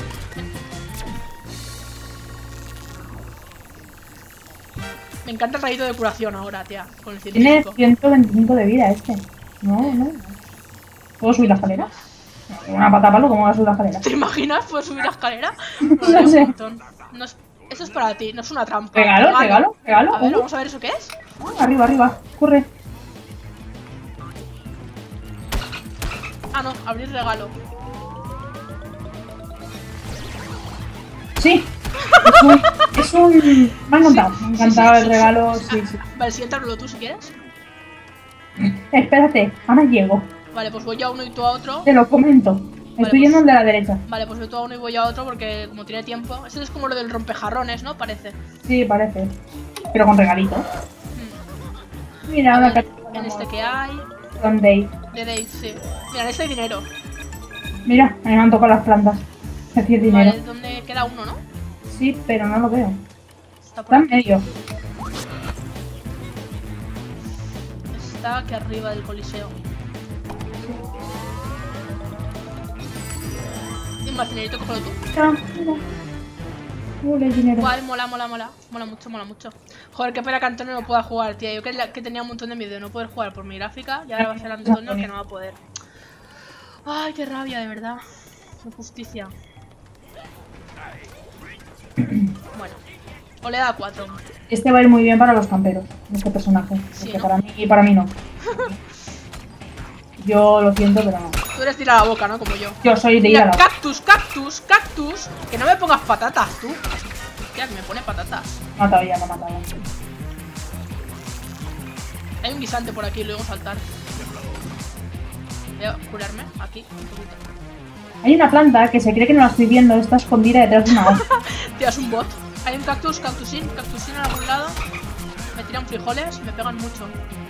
Me encanta el rayito de curación ahora, tía, con el tiene científico. ciento veinticinco de vida este. No, no. ¿Puedo subir la escalera? No, una pata palo, ¿cómo voy a subir la escalera? ¿Te imaginas? ¿Puedes subir la escalera? No Molaría sé. un montón. No es- Eso es para ti, no es una trampa. Regalo, regalo, regalo. A ver, Uh, vamos a ver eso qué es. arriba, arriba. Corre. Ah, no, abrir regalo. Sí. Es un... Es un... Me ha encantado. Me ha encantado Sí, sí, el sí, regalo. sí, Sí, Ah, sí. Vale, siguiente ábrelo tú si quieres. Espérate, ahora llego. Vale, pues voy yo a uno y tú a otro. Te lo comento. Estoy pues- yendo al de la derecha. Vale, pues voy tú a uno y voy a otro porque como tiene tiempo. Ese es como lo del rompejarrones, ¿no? Parece. Sí, parece. Pero con regalito. Hmm. Mira, A una ver, carta en este que hay. con Dave. De Dave, sí. Mira, en este hay dinero. Mira, a mí me han tocado las plantas. Es decir, dinero. Vale, donde queda uno, ¿no? Sí, pero no lo veo. Está por Está en aquí. medio. Está aquí arriba del coliseo. Y más dinerito, cógelo tú. Mira, mira. Ule, dinero. Guay, mola, mola, mola. Mola mucho, mola mucho. Joder, qué pena que Antonio no pueda jugar, tía. Yo que, la- que tenía un montón de miedo de no poder jugar por mi gráfica. Y ahora va a ser Antonio que no va a poder. Ay, qué rabia, de verdad. Qué justicia. Bueno, oleada cuatro. Este va a ir muy bien para los camperos, este personaje. Sí, Porque ¿no? para mí, para mí no. Yo lo siento, pero no. Tú eres tirar a la boca, ¿no? Como yo. Yo soy de ir a Mira, la... cactus, cactus, cactus. Que no me pongas patatas, tú. Hostia, que me pone patatas. Matado ya, lo he matado. Hay un guisante por aquí, luego saltar. Voy a curarme aquí un poquito. Hay una planta que se cree que no la estoy viendo, está escondida detrás de una hoja. Tío, es un bot. Hay un cactus, cactusín, cactusín en algún lado. Me tiran frijoles, me pegan mucho.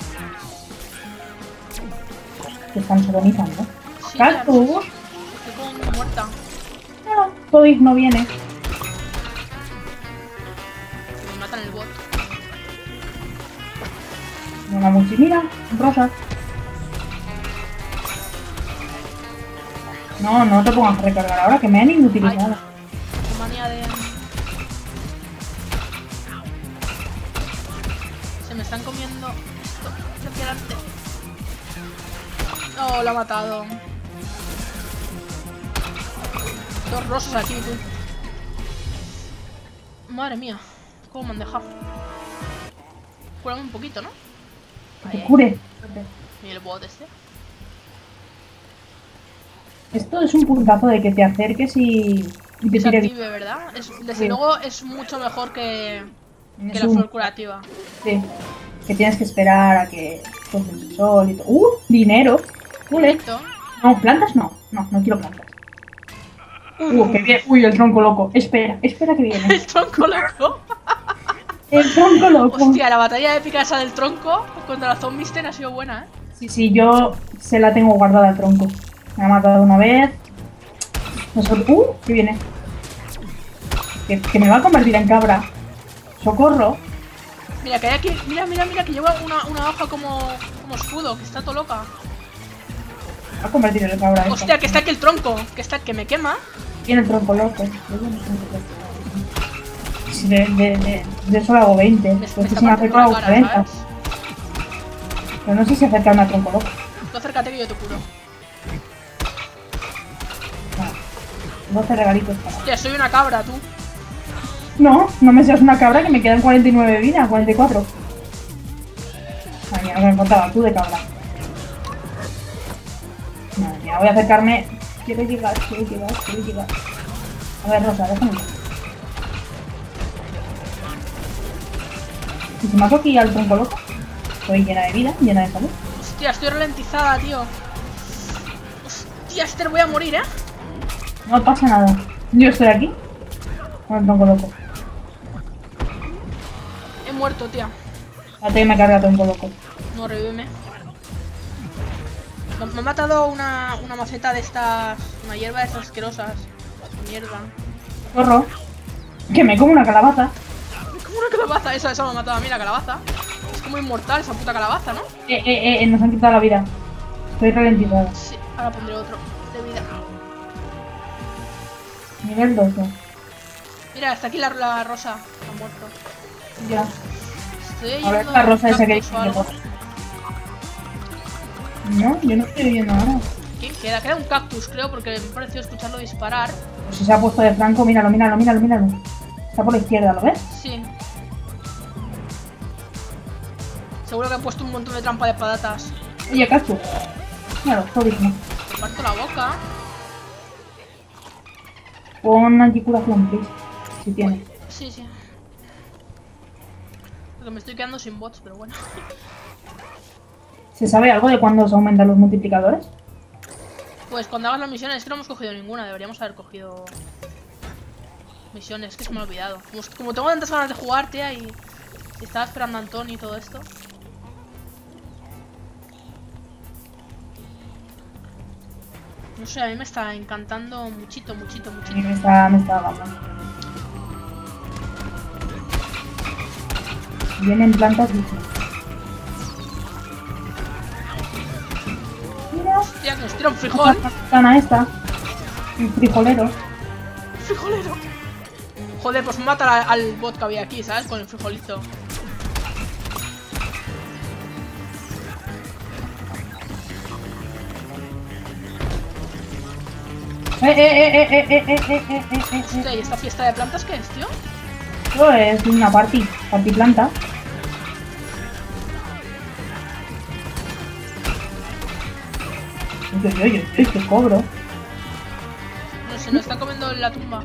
Que están sodomizando. Sí, ¡Cactus! tía, estoy como muerta. No, Toy no viene. Me matan el bot. Una multi, mira, rosas. No, no te pongas a recargar ahora, que me han inutilizado. Qué manía de... Se me están comiendo esto. Hacia adelante. Oh, lo ha matado. Dos rosas aquí, tú. Madre mía. ¿Cómo me han dejado? Cúrame un poquito, ¿no? Que te cure. ¿Y el bot este? Esto es un puntazo de que te acerques y, y te Se tires. active, ¿verdad? Es, desde Sí. luego es mucho mejor que, que Es la un- flor curativa. Sí. Que tienes que esperar a que toque el sol y todo. ¡Uh! Dinero. Ule. Perfecto. No, plantas no. No, no quiero plantas. Uh, que viene. Uy, el tronco loco. Espera, espera que viene. El tronco loco. El tronco loco. Hostia, la batalla épica esa del tronco contra la zombies ha sido buena, ¿eh? Sí, sí, yo se la tengo guardada al tronco. Me ha matado una vez. Nosotros... ¡Uh! Que viene. Que, que me va a convertir en cabra. ¡Socorro! Mira, que hay aquí. Mira, mira, mira, que lleva una, una hoja como, como escudo, que está todo loca. Me va a convertir en cabra. esta. Hostia, que está aquí el tronco, que está que me quema. Viene el tronco loco. Sí, De, de, de, de eso le hago veinte. Me, me Pues está si me partiendo acerco la hago cara, cuarenta. ¿sabes? Pero no sé si acercarme a tronco loco. Tú acércate que yo te curo. doce regalitos para. Hostia, soy una cabra, tú. No, no me seas una cabra que me quedan cuarenta y nueve vidas, cuarenta y cuatro. Madre mía, no me importaba, tú de cabra. Madre mía, voy a acercarme. Quiero llegar, quiero llegar, quiero llegar. A ver, Rosa, déjame ir. Si se me ha aquí al tronco loco, estoy llena de vida, llena de salud. Hostia, estoy ralentizada, tío. Hostia, Esther, voy a morir, ¿eh? No pasa nada. Yo estoy aquí. Con el tronco loco. He muerto, tía. Espérate que me carga tronco loco. No, revíveme. Me me ha matado una, una maceta de estas... Una hierba de estas asquerosas. Mierda. Corro. Que me como una calabaza. Como una calabaza. Esa, esa me ha matado a mí, la calabaza. Es como inmortal esa puta calabaza, ¿no? Eh, eh, eh, nos han quitado la vida. Estoy ralentizada. Sí, ahora pondré otro de vida. Nivel dos, ¿no? Mira, está aquí la, la rosa. Ha muerto. Ya. Estoy A ver yendo la rosa esa que cactus o dice que algo. corre. No, yo no estoy viendo ahora. ¿Qué queda? Queda un cactus, creo, porque me ha parecido escucharlo disparar. Pues si se ha puesto de franco, míralo, míralo, míralo, míralo. Está por la izquierda, ¿lo ves? Sí. Seguro que han puesto un montón de trampa de patatas. Oye, Cachu. Míralo, todo digno. Me parto la boca. Pon anticuración, please. Si tiene. Sí, sí. Porque me estoy quedando sin bots, pero bueno. ¿Se sabe algo de cuándo se aumentan los multiplicadores? Pues cuando hagas las misiones, es que no hemos cogido ninguna. Deberíamos haber cogido misiones, que se me ha olvidado. Como, como tengo tantas ganas de jugar, tía, y, y estaba esperando a Antón y todo esto. No sé, a mí me está encantando muchito, muchito, A mí muchito. me está, me está dando. Vienen plantas bichos. Mira. Hostia, que nos tira un frijol. Gana esta. Un frijolero. Frijolero. Joder, pues mata al, al bot que había aquí, ¿sabes? Con el frijolito. Eh, eh, eh, eh, eh, eh, eh, eh, eh, eh, eh. Hostia, ¿y esta fiesta de plantas qué es, tío? Esto es una party, party planta. Uy, uy, uy, uy, que cobro. No sé, nos están comiendo en la tumba.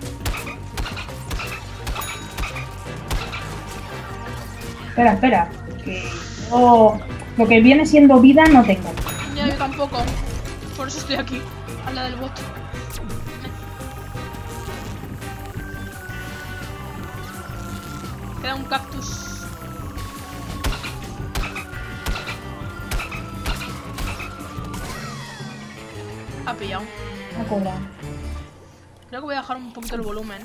Espera, espera. Que yo lo que viene siendo vida no tengo. Ya, yo tampoco. Por eso estoy aquí, al lado del bot. Queda un cactus. Ha pillado. Ha cobrado. Creo que voy a bajar un poquito el volumen.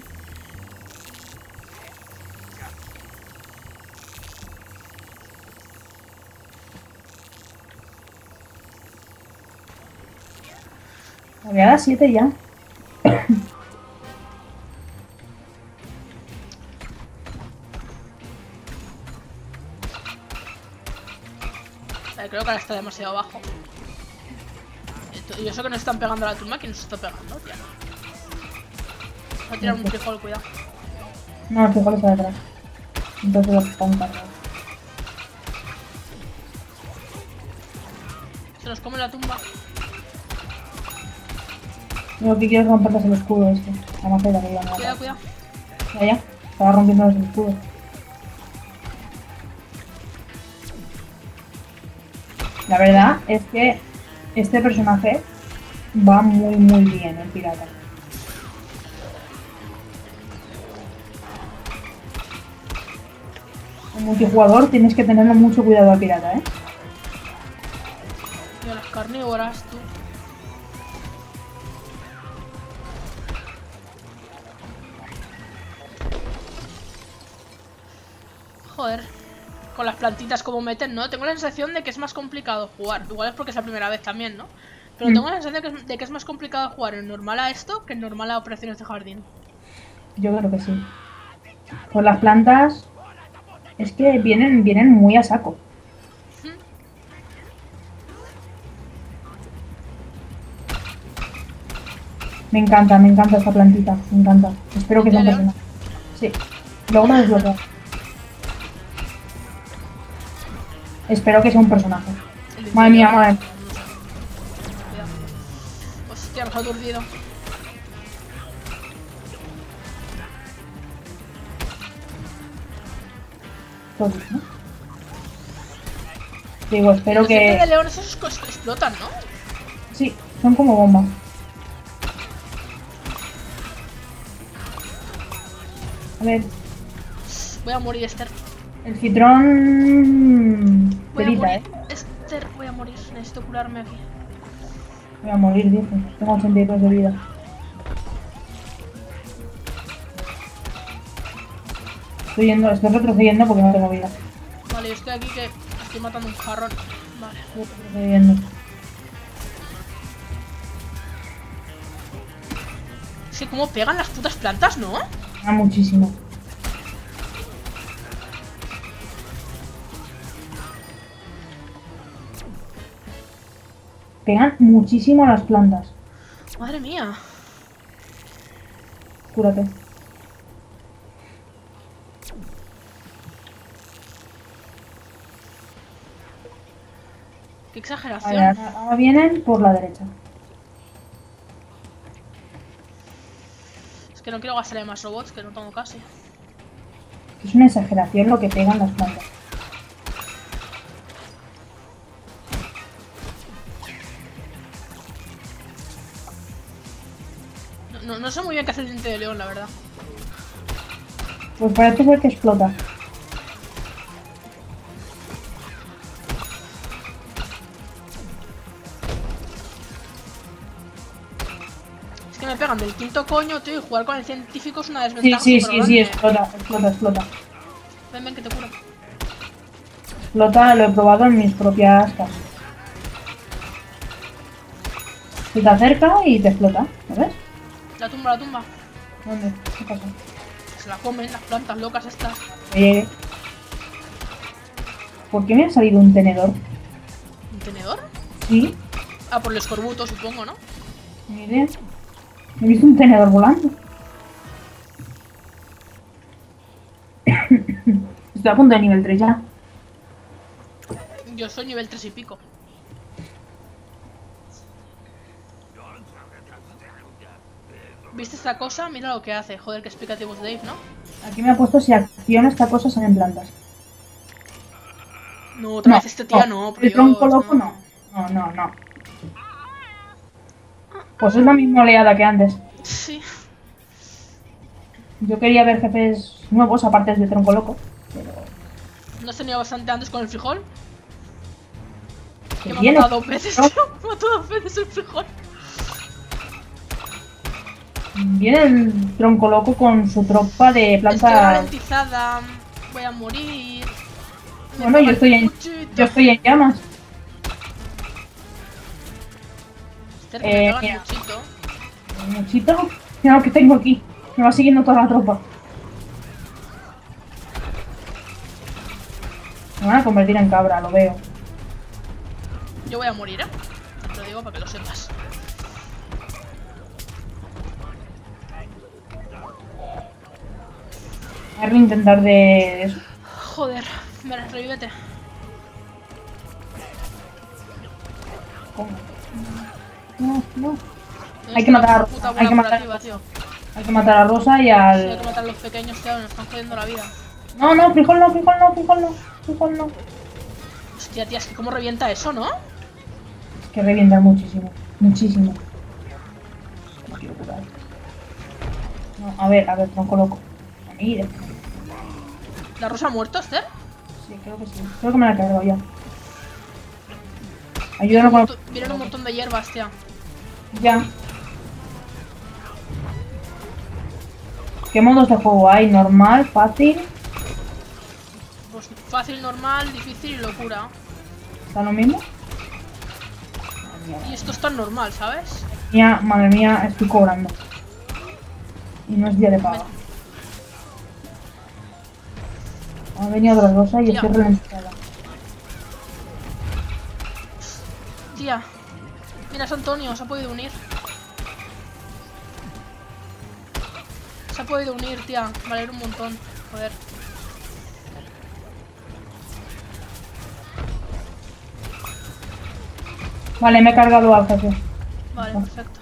Había a las siete ya. Vale, creo que ahora está demasiado bajo. Esto- Yo sé que nos están pegando a la tumba. ¿Quién nos está pegando, tía? Va a tirar un frijol, cuidado. No, el frijol está detrás. Entonces lo están cargados. Se nos come la tumba. Lo que quiero es romperles el escudo este. La maceta que llevan. Cuidado, cuidado. Ya, ya. Estaba rompiendo el escudo. La verdad es que este personaje va muy muy bien, el pirata. En multijugador tienes que tenerle mucho cuidado al pirata, ¿eh? Mira las carnívoras, tú. Joder. Con las plantitas como meten, ¿no? Tengo la sensación de que es más complicado jugar. Igual es porque es la primera vez también, ¿no? Pero Mm. tengo la sensación de que, es, de que es más complicado jugar en normal a esto que en normal a operaciones de jardín. Yo creo que sí. Pues las plantas es que vienen, vienen muy a saco. Me encanta, me encanta esta plantita, me encanta. Espero que sea un ¿León? personaje. Sí, luego lo desbloqueo. Espero que sea un personaje. El Madre mía, interior, madre. no sé. Cuidado. Hostia, nos ha aturdido. Todos, ¿no? Digo, espero Los dientes de que... león esos cos- explotan, ¿no? Sí, son como bombas. A ver, Voy a morir, Esther. el citrón... Voy a Perita, morir. ¿eh? Esther, voy a morir. Necesito curarme aquí. Voy a morir, dice. Tengo ochenta y dos de vida. Estoy yendo, estoy retrocediendo porque no tengo vida. Vale, yo estoy aquí que estoy matando un jarrón. Vale. Estoy retrocediendo. Es que cómo pegan las putas plantas, ¿no? Ah, muchísimo. Pegan muchísimo a las plantas. Madre mía. Cúrate. Qué Vale, exageración. ahora, ahora vienen por la derecha. Es que no quiero gastarle más robots, que no tengo casi. Es una exageración lo que pegan las plantas. No, no, no sé muy bien qué hace el diente de león, la verdad. Pues parece ser que explota. Es que me pegan del quinto coño, tío, y jugar con el científico es una Sí, desventaja. sí, sí, supergrande. sí, explota, explota, explota. Ven, ven, que te curo. Explota, lo he probado en mis propias casas. Se te acerca y te explota, ¿lo ves? La tumba, la tumba. ¿Dónde? ¿Qué pasa? Se la comen las plantas locas estas. Que llegue. ¿Por qué me ha salido un tenedor? ¿Un tenedor? Sí, Ah, por el escorbuto, supongo, ¿no? ni idea. He visto un tenedor volando. Estoy a punto de nivel tres ya. Yo soy nivel tres y pico. ¿Viste esta cosa? Mira lo que hace. Joder, qué explicativo es Dave, ¿no? Aquí me ha puesto si acciona esta cosa salen plantas. No, otra No, vez este tía no, por el tronco Dios, loco no. No, no, no. Pues es la misma oleada que antes. Sí. Yo quería ver jefes nuevos, aparte de tronco loco. Pero... ¿No has tenido bastante antes con el frijol? que Que me ha viene. matado dos veces, No. tío. Me ha matado dos veces el frijol. Viene el tronco loco con su tropa de Estoy plantas. ralentizada. Voy a morir. Me Bueno, yo pega estoy el en, cuchito. yo estoy en llamas. Esther, que Eh, me pega el mira. cuchito. Muchito. Mira lo que tengo aquí. Me va siguiendo toda la tropa. Me van a convertir en cabra, lo veo. Yo voy a morir, ¿eh? Te lo digo para que lo sepas. Voy a intentar de eso. Joder, vale, revívete. ¿Cómo? No, no. ¿Dónde Hay que está matar la a- puta hay que matar- operativa, tío? Hay que matar a Rosa y Sí, hay que al. matar a los pequeños, tío, nos están jodiendo la vida. No, no, frijol no, frijol no, frijol no, frijol no. Hostia, tía, es que cómo revienta eso, ¿no? Es que revienta muchísimo, muchísimo. No quiero curar. No, a ver, a ver, tronco loco. Mira. ¿La rosa ha muerto, Esther? Sí, creo que sí. Creo que me la he cargado ya. Ayúdanos con el... Vienen un montón de hierbas, tía. Ya. ¿Qué modos de juego hay? ¿Normal? ¿Fácil? Pues fácil, normal, difícil y locura. ¿Está lo mismo? Y esto está normal, ¿sabes? Mía, madre mía, estoy cobrando. Y no es día de pago. Ha venido otra cosa y Tía. estoy ralentizada. Tía. Mira, es Antonio, se ha podido unir. Se ha podido unir, tía. Vale, un montón. Joder. Vale, me he cargado al jefe. Vale, perfecto.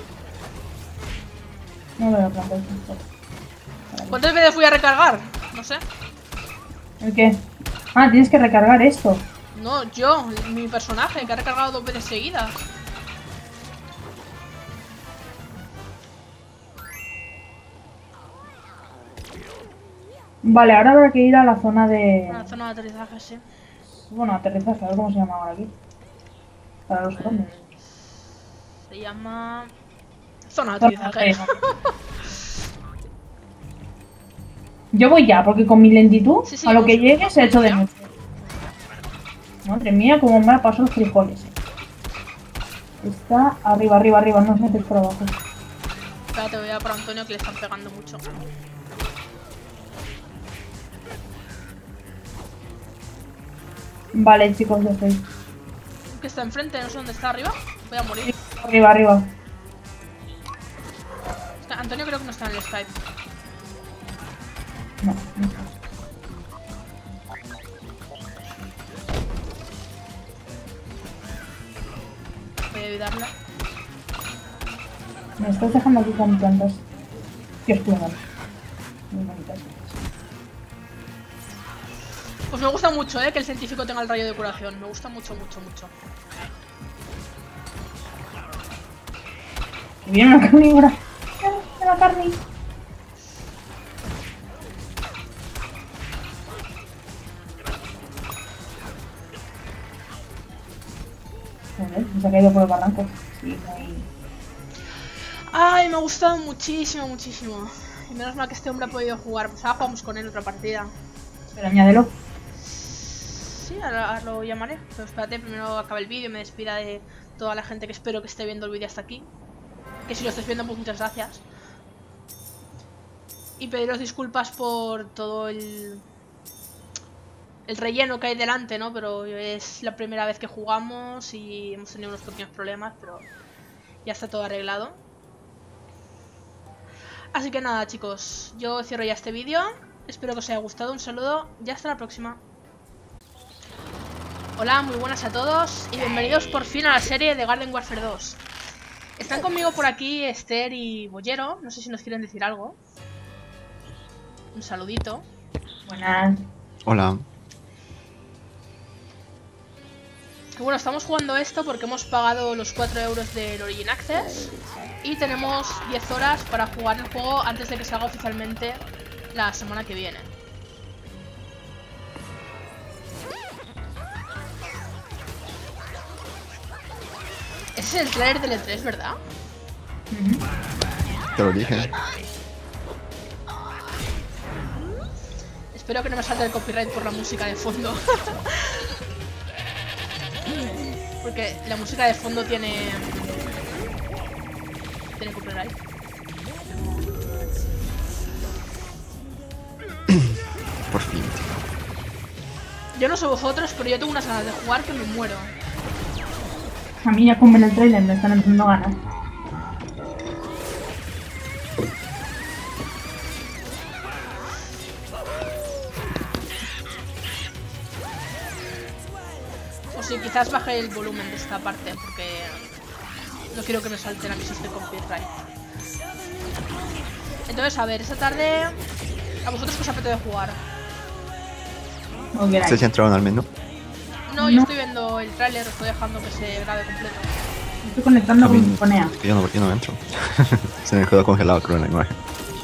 No me lo planteé. ¿Cuántas veces fui a recargar? No sé. ¿El qué? Ah, tienes que recargar esto. No, yo, mi personaje, que ha recargado dos veces seguidas. Vale, ahora habrá que ir a la zona de... Una zona de aterrizaje, sí. Bueno, aterrizaje, a ver cómo se llama ahora aquí. Para los drones. Se llama... Zona de Zona de aterrizaje. aterrizaje. Yo voy ya, porque con mi lentitud, Sí, sí, a lo vamos, que llegue se ha hecho de ya. noche. Madre mía, cómo me ha pasado los frijoles. Está arriba, arriba, arriba, no os metéis por abajo. Espérate, voy a por Antonio que le están pegando mucho. Vale, chicos, ya estoy. Que está enfrente, no sé dónde está, arriba. Voy a morir. Arriba, arriba. Es que Antonio creo que no está en el Skype. No, no está. Voy a ayudarle. Me estás dejando aquí con plantas que explotan. Muy bonitas. Pues me gusta mucho, eh, que el científico tenga el rayo de curación. Me gusta mucho, mucho, mucho. Que viene una carnívora. ¡Ah, la carne! Joder, se ha caído por el barranco. Sí, ahí. Ay, me ha gustado muchísimo, muchísimo. Y menos mal que este hombre ha podido jugar. Pues ahora jugamos con él otra partida. Pero añádelo. Sí, ahora, ahora lo llamaré. Pero espérate, primero acabe el vídeo y me despida de toda la gente que espero que esté viendo el vídeo hasta aquí. Que si lo estáis viendo, pues muchas gracias. Y pediros disculpas por todo el... el relleno que hay delante, ¿no? Pero es la primera vez que jugamos y hemos tenido unos pequeños problemas, pero ya está todo arreglado. Así que nada, chicos, yo cierro ya este vídeo. Espero que os haya gustado, un saludo y hasta la próxima. Hola, muy buenas a todos y bienvenidos por fin a la serie de Garden Warfare dos. Están conmigo por aquí Esther y Bollero, no sé si nos quieren decir algo. Un saludito. Buenas. Hola. Y bueno, estamos jugando esto porque hemos pagado los cuatro euros del Origin Access. Y tenemos diez horas para jugar el juego antes de que salga oficialmente la semana que viene. Ese es el trailer del E tres, ¿verdad? Ujú. Te lo dije. Espero que no me salte el copyright por la música de fondo. Porque la música de fondo tiene... Tiene copyright. Por fin. Yo no sé vosotros, pero yo tengo unas ganas de jugar que me muero. A mí ya con ver el trailer me están entrando ganas. O si quizás baje el volumen de esta parte, porque no quiero que me salten a mí si estoy con copyright. Entonces, a ver, esta tarde... ¿A vosotros qué os apetece jugar? Como queráis. ¿Estáis entraron al menú? No, yo No. estoy viendo el tráiler, estoy dejando que se grabe completo. Estoy conectando A mí- con Ponea. Es que yo no, yo no entro. Se me quedó congelado, creo, en la imagen.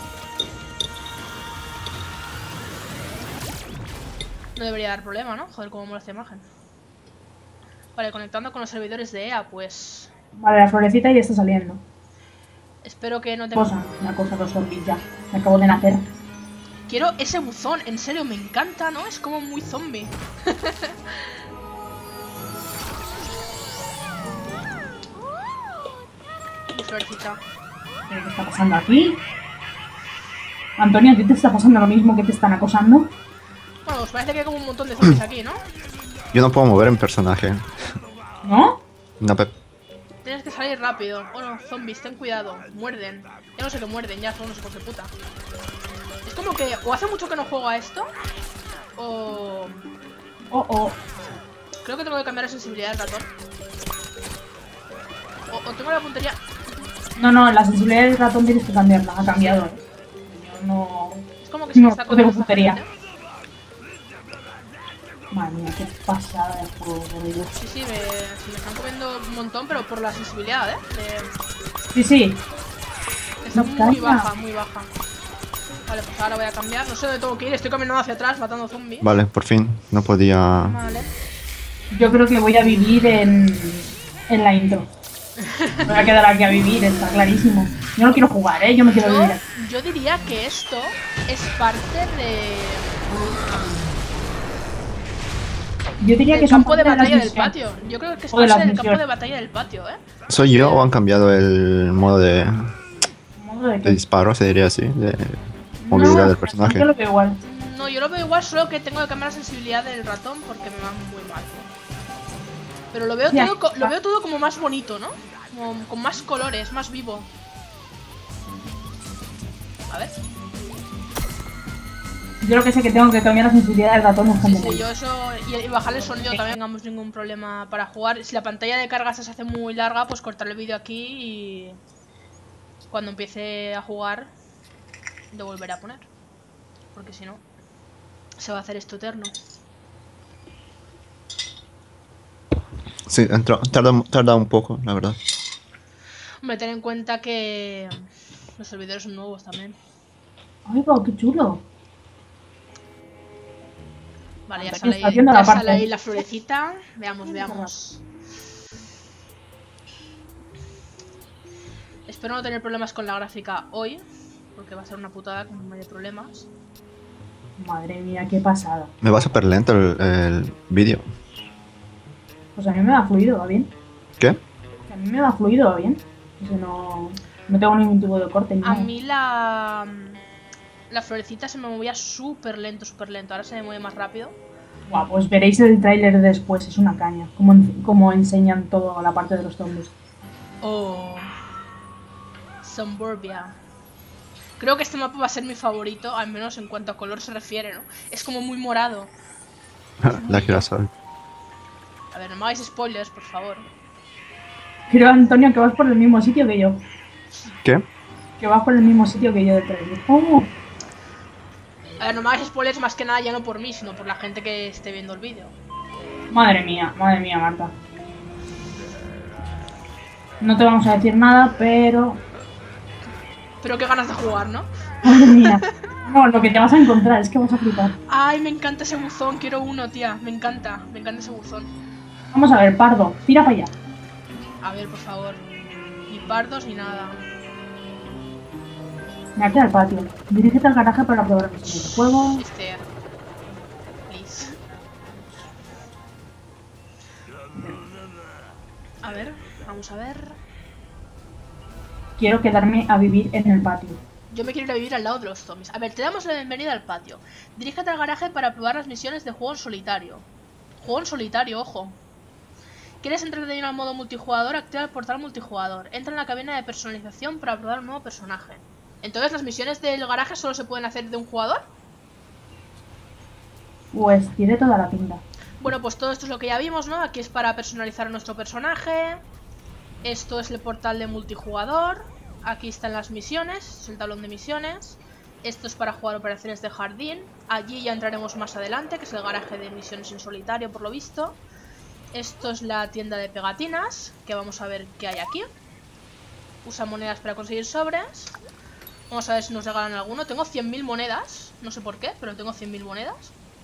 No debería dar problema, ¿no? Joder, cómo mola esta imagen. Vale, conectando con los servidores de E A, pues... Vale, la florecita ya está saliendo. Espero que no tenga... Cosa, una cosa, dos zombies ya. Me acabo de nacer. Quiero ese buzón, en serio, me encanta, ¿no? Es como muy zombie. Mi florecita. ¿Qué está pasando aquí? Antonio, ¿a ti te está pasando lo mismo que te están acosando? Bueno, os parece que hay como un montón de zombies aquí, ¿no? Yo no puedo mover en personaje. ¿No? No, pe- Tienes que salir rápido. Bueno, zombies, ten cuidado. Muerden. Ya no sé que muerden, ya son unos hijos de puta. Es como que o hace mucho que no juego a esto, o... Oh, oh. Creo que tengo que cambiar la sensibilidad del ratón. O, o tengo la puntería... No, no, la sensibilidad del ratón tienes que cambiarla. Ha cambiado. Yo no... Es como que se me No, está no comiendo tengo esta puntería. gente. Madre mía, qué pasada de juego, por Dios. Sí, sí, me, se me están comiendo un montón, pero por la sensibilidad, ¿eh? De- Sí, sí. está Me muy encanta. baja, muy baja. Vale, pues ahora voy a cambiar. No sé dónde tengo que ir, estoy caminando hacia atrás matando zombies. Vale, por fin. No podía... Vale. Yo creo que voy a vivir en, en la intro. Me voy a quedar aquí a vivir, está clarísimo. Yo no quiero jugar, ¿eh? Yo me quiero Yo, vivir aquí. yo diría que esto es parte de... Yo diría que del son campo de parte las batalla del misiones. patio. Yo creo que es O de parte las del campo misiones. de batalla del patio, ¿eh? ¿Soy yo o han cambiado el modo de, Modo de de que- disparo, se diría así? De movilidad No, del personaje. Yo lo veo igual. No, yo lo veo igual, solo que tengo que cambiar la sensibilidad del ratón porque me va muy mal. Pero lo veo Ya. todo, co- lo veo todo como más bonito, ¿no? Como, con más colores, más vivo. A ver. Yo lo que sé que tengo que cambiar la sensibilidad del ratón Sí, urgentemente. sí, yo eso... Y, y bajar el sonido también. No tengamos ningún problema para jugar. Si la pantalla de carga se hace muy larga, pues cortar el vídeo aquí y... Cuando empiece a jugar, lo volveré a poner. Porque si no, se va a hacer esto eterno. Sí, entró, tarda, tarda un poco, la verdad. Hombre, ten en cuenta que los servidores son nuevos también. Ay, va, qué chulo. Vale, ya Aquí sale, está ahí, haciendo ya la sale parte. ahí la florecita. Veamos, veamos. Espero no tener problemas con la gráfica hoy, porque va a ser una putada con medio problemas. Madre mía, qué pasada. Me va súper lento el, el vídeo. Pues a mí me va fluido, ¿va bien? ¿Qué? Que a mí me va fluido, ¿va bien? O sea, no, no tengo ningún tipo de corte ni A nada. mí la la florecita se me movía súper lento, súper lento. Ahora se me mueve más rápido. Buah, pues veréis el tráiler después, es una caña. Como, en- como enseñan toda la parte de los zombies. Oh, Suburbia. Creo que este mapa va a ser mi favorito, al menos en cuanto a color se refiere, ¿no? Es como muy morado. La girasol. A ver, no me hagáis spoilers, por favor. Pero Antonio, que vas por el mismo sitio que yo. ¿Qué? Que vas por el mismo sitio que yo de trailer. Oh, A ver, no me hagáis spoilers más que nada ya no por mí, sino por la gente que esté viendo el vídeo. madre mía, madre mía, Marta. No te vamos a decir nada, pero Pero qué ganas de jugar, ¿no? Madre mía. No, lo que te vas a encontrar es que vas a flipar. Ay, me encanta ese buzón, quiero uno, tía. Me encanta, me encanta ese buzón. Vamos a ver, Pardo, tira para allá. A ver, por favor. Ni pardos ni nada. Me aquí al patio. Dirígete al garaje para probar el juego. Este. Please. A ver, vamos a ver. Quiero quedarme a vivir en el patio. Yo me quiero ir a vivir al lado de los zombies. A ver, te damos la bienvenida al patio. Dirígete al garaje para probar las misiones de juego en solitario. Juego en solitario, ojo. ¿Quieres entrar de lleno al modo multijugador? Activa el portal multijugador. Entra en la cabina de personalización para probar un nuevo personaje. Entonces, ¿las misiones del garaje solo se pueden hacer de un jugador? Pues tiene toda la pinta. Bueno, pues todo esto es lo que ya vimos, ¿no? Aquí es para personalizar a nuestro personaje. Esto es el portal de multijugador. Aquí están las misiones, es el tablón de misiones. Esto es para jugar operaciones de jardín. Allí ya entraremos más adelante, que es el garaje de misiones en solitario, por lo visto. Esto es la tienda de pegatinas, que vamos a ver qué hay aquí. Usa monedas para conseguir sobres. Vamos a ver si nos regalan alguno. Tengo cien mil monedas, no sé por qué, pero tengo cien mil monedas.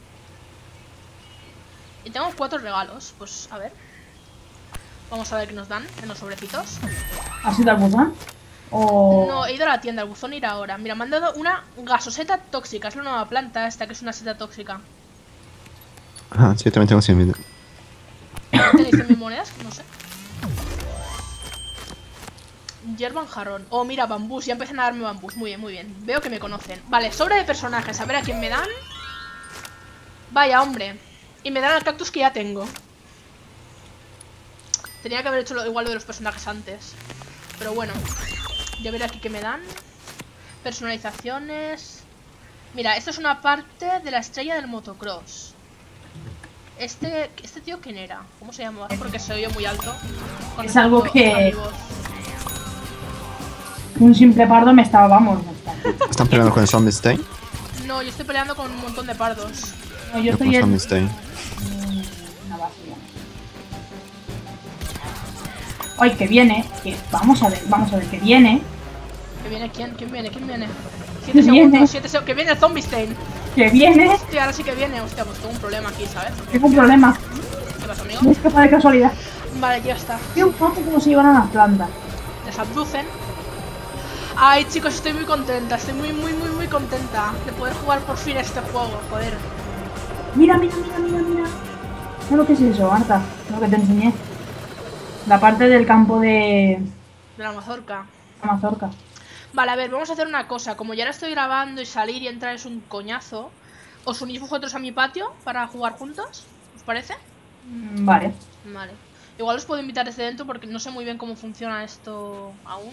Y tengo cuatro regalos, pues a ver. Vamos a ver qué nos dan en los sobrecitos. ¿Has ido al buzón? O... No, he ido a la tienda, el buzón irá ahora. Mira, me han dado una gasoseta tóxica. Es la nueva planta esta, que es una seta tóxica. Ah, sí, también tengo cien mil. ¿Tenéis cien mil monedas? No sé. Hierba en jarrón. Oh, mira, bambús. Ya empiezan a darme bambús. Muy bien, muy bien. Veo que me conocen. Vale, sobre de personajes. A ver a quién me dan. Vaya, hombre. Y me dan el cactus que ya tengo. Tenía que haber hecho lo igual lo de los personajes antes. Pero bueno. Ya veré aquí qué me dan. Personalizaciones. Mira, esto es una parte de la estrella del motocross. Este, este tío, ¿quién era? ¿Cómo se llamaba? Porque se oye muy alto. Es algo que... amigos. Un simple pardo me estaba, vamos. Me está. ¿Están peleando con el Zombie Stain? No, yo estoy peleando con un montón de pardos. No, yo Yo estoy con en... Zombie Stain. Una vacía. Ay, que viene. Que... Vamos a ver, vamos a ver, que viene. ¿Que viene quién? ¿Quién viene? ¿Quién viene? ¿Qué siete viene? segundos, siete segundos. ¡Que viene el Zombie Stain! Que viene. Hostia, ahora sí que viene. Hostia, pues tengo un problema aquí, ¿sabes? Tengo un problema. ¿Qué pasa, amigo? No es capaz de casualidad. Vale, ya está. Tío, fíjate cómo se llevan a las plantas. Les abducen. Ay, chicos, estoy muy contenta. Estoy muy, muy, muy, muy contenta de poder jugar por fin este juego. Joder. Mira, mira, mira, mira, mira. ¿Sabes lo que es eso, Marta? Lo que te enseñé. La parte del campo de... De la mazorca. la mazorca. Vale, a ver, vamos a hacer una cosa. Como ya la estoy grabando y salir y entrar es un coñazo, ¿os unís vosotros a mi patio para jugar juntos? ¿Os parece? Mm, Vale. Vale. Igual os puedo invitar desde dentro porque no sé muy bien cómo funciona esto aún.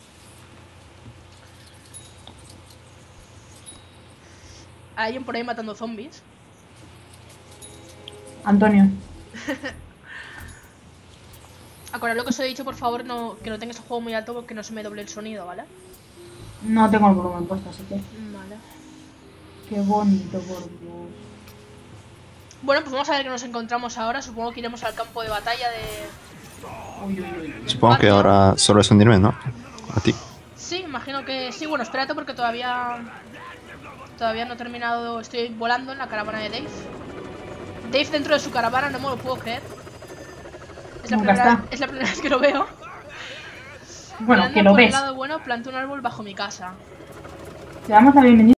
Hay alguien por ahí matando zombies. Antonio. Acordad lo que os he dicho, por favor, no, que no tengáis el juego muy alto porque no se me doble el sonido, ¿vale? No tengo el volumen puesto, así que... Vale. Qué bonito, por Dios. Bueno, pues vamos a ver qué nos encontramos ahora. Supongo que iremos al campo de batalla de... Uy, uy, uy. Supongo que ahora solo es hundirme, ¿no? A ti. Sí, imagino que sí. Bueno, espérate porque todavía... Todavía no he terminado... Estoy volando en la caravana de Dave. Dave dentro de su caravana, no me lo puedo creer. Es la, Nunca primera, está. es la primera vez que lo veo. Bueno, Mirando que lo por el ves. lado bueno, planté un árbol bajo mi casa. Te damos la bienvenida.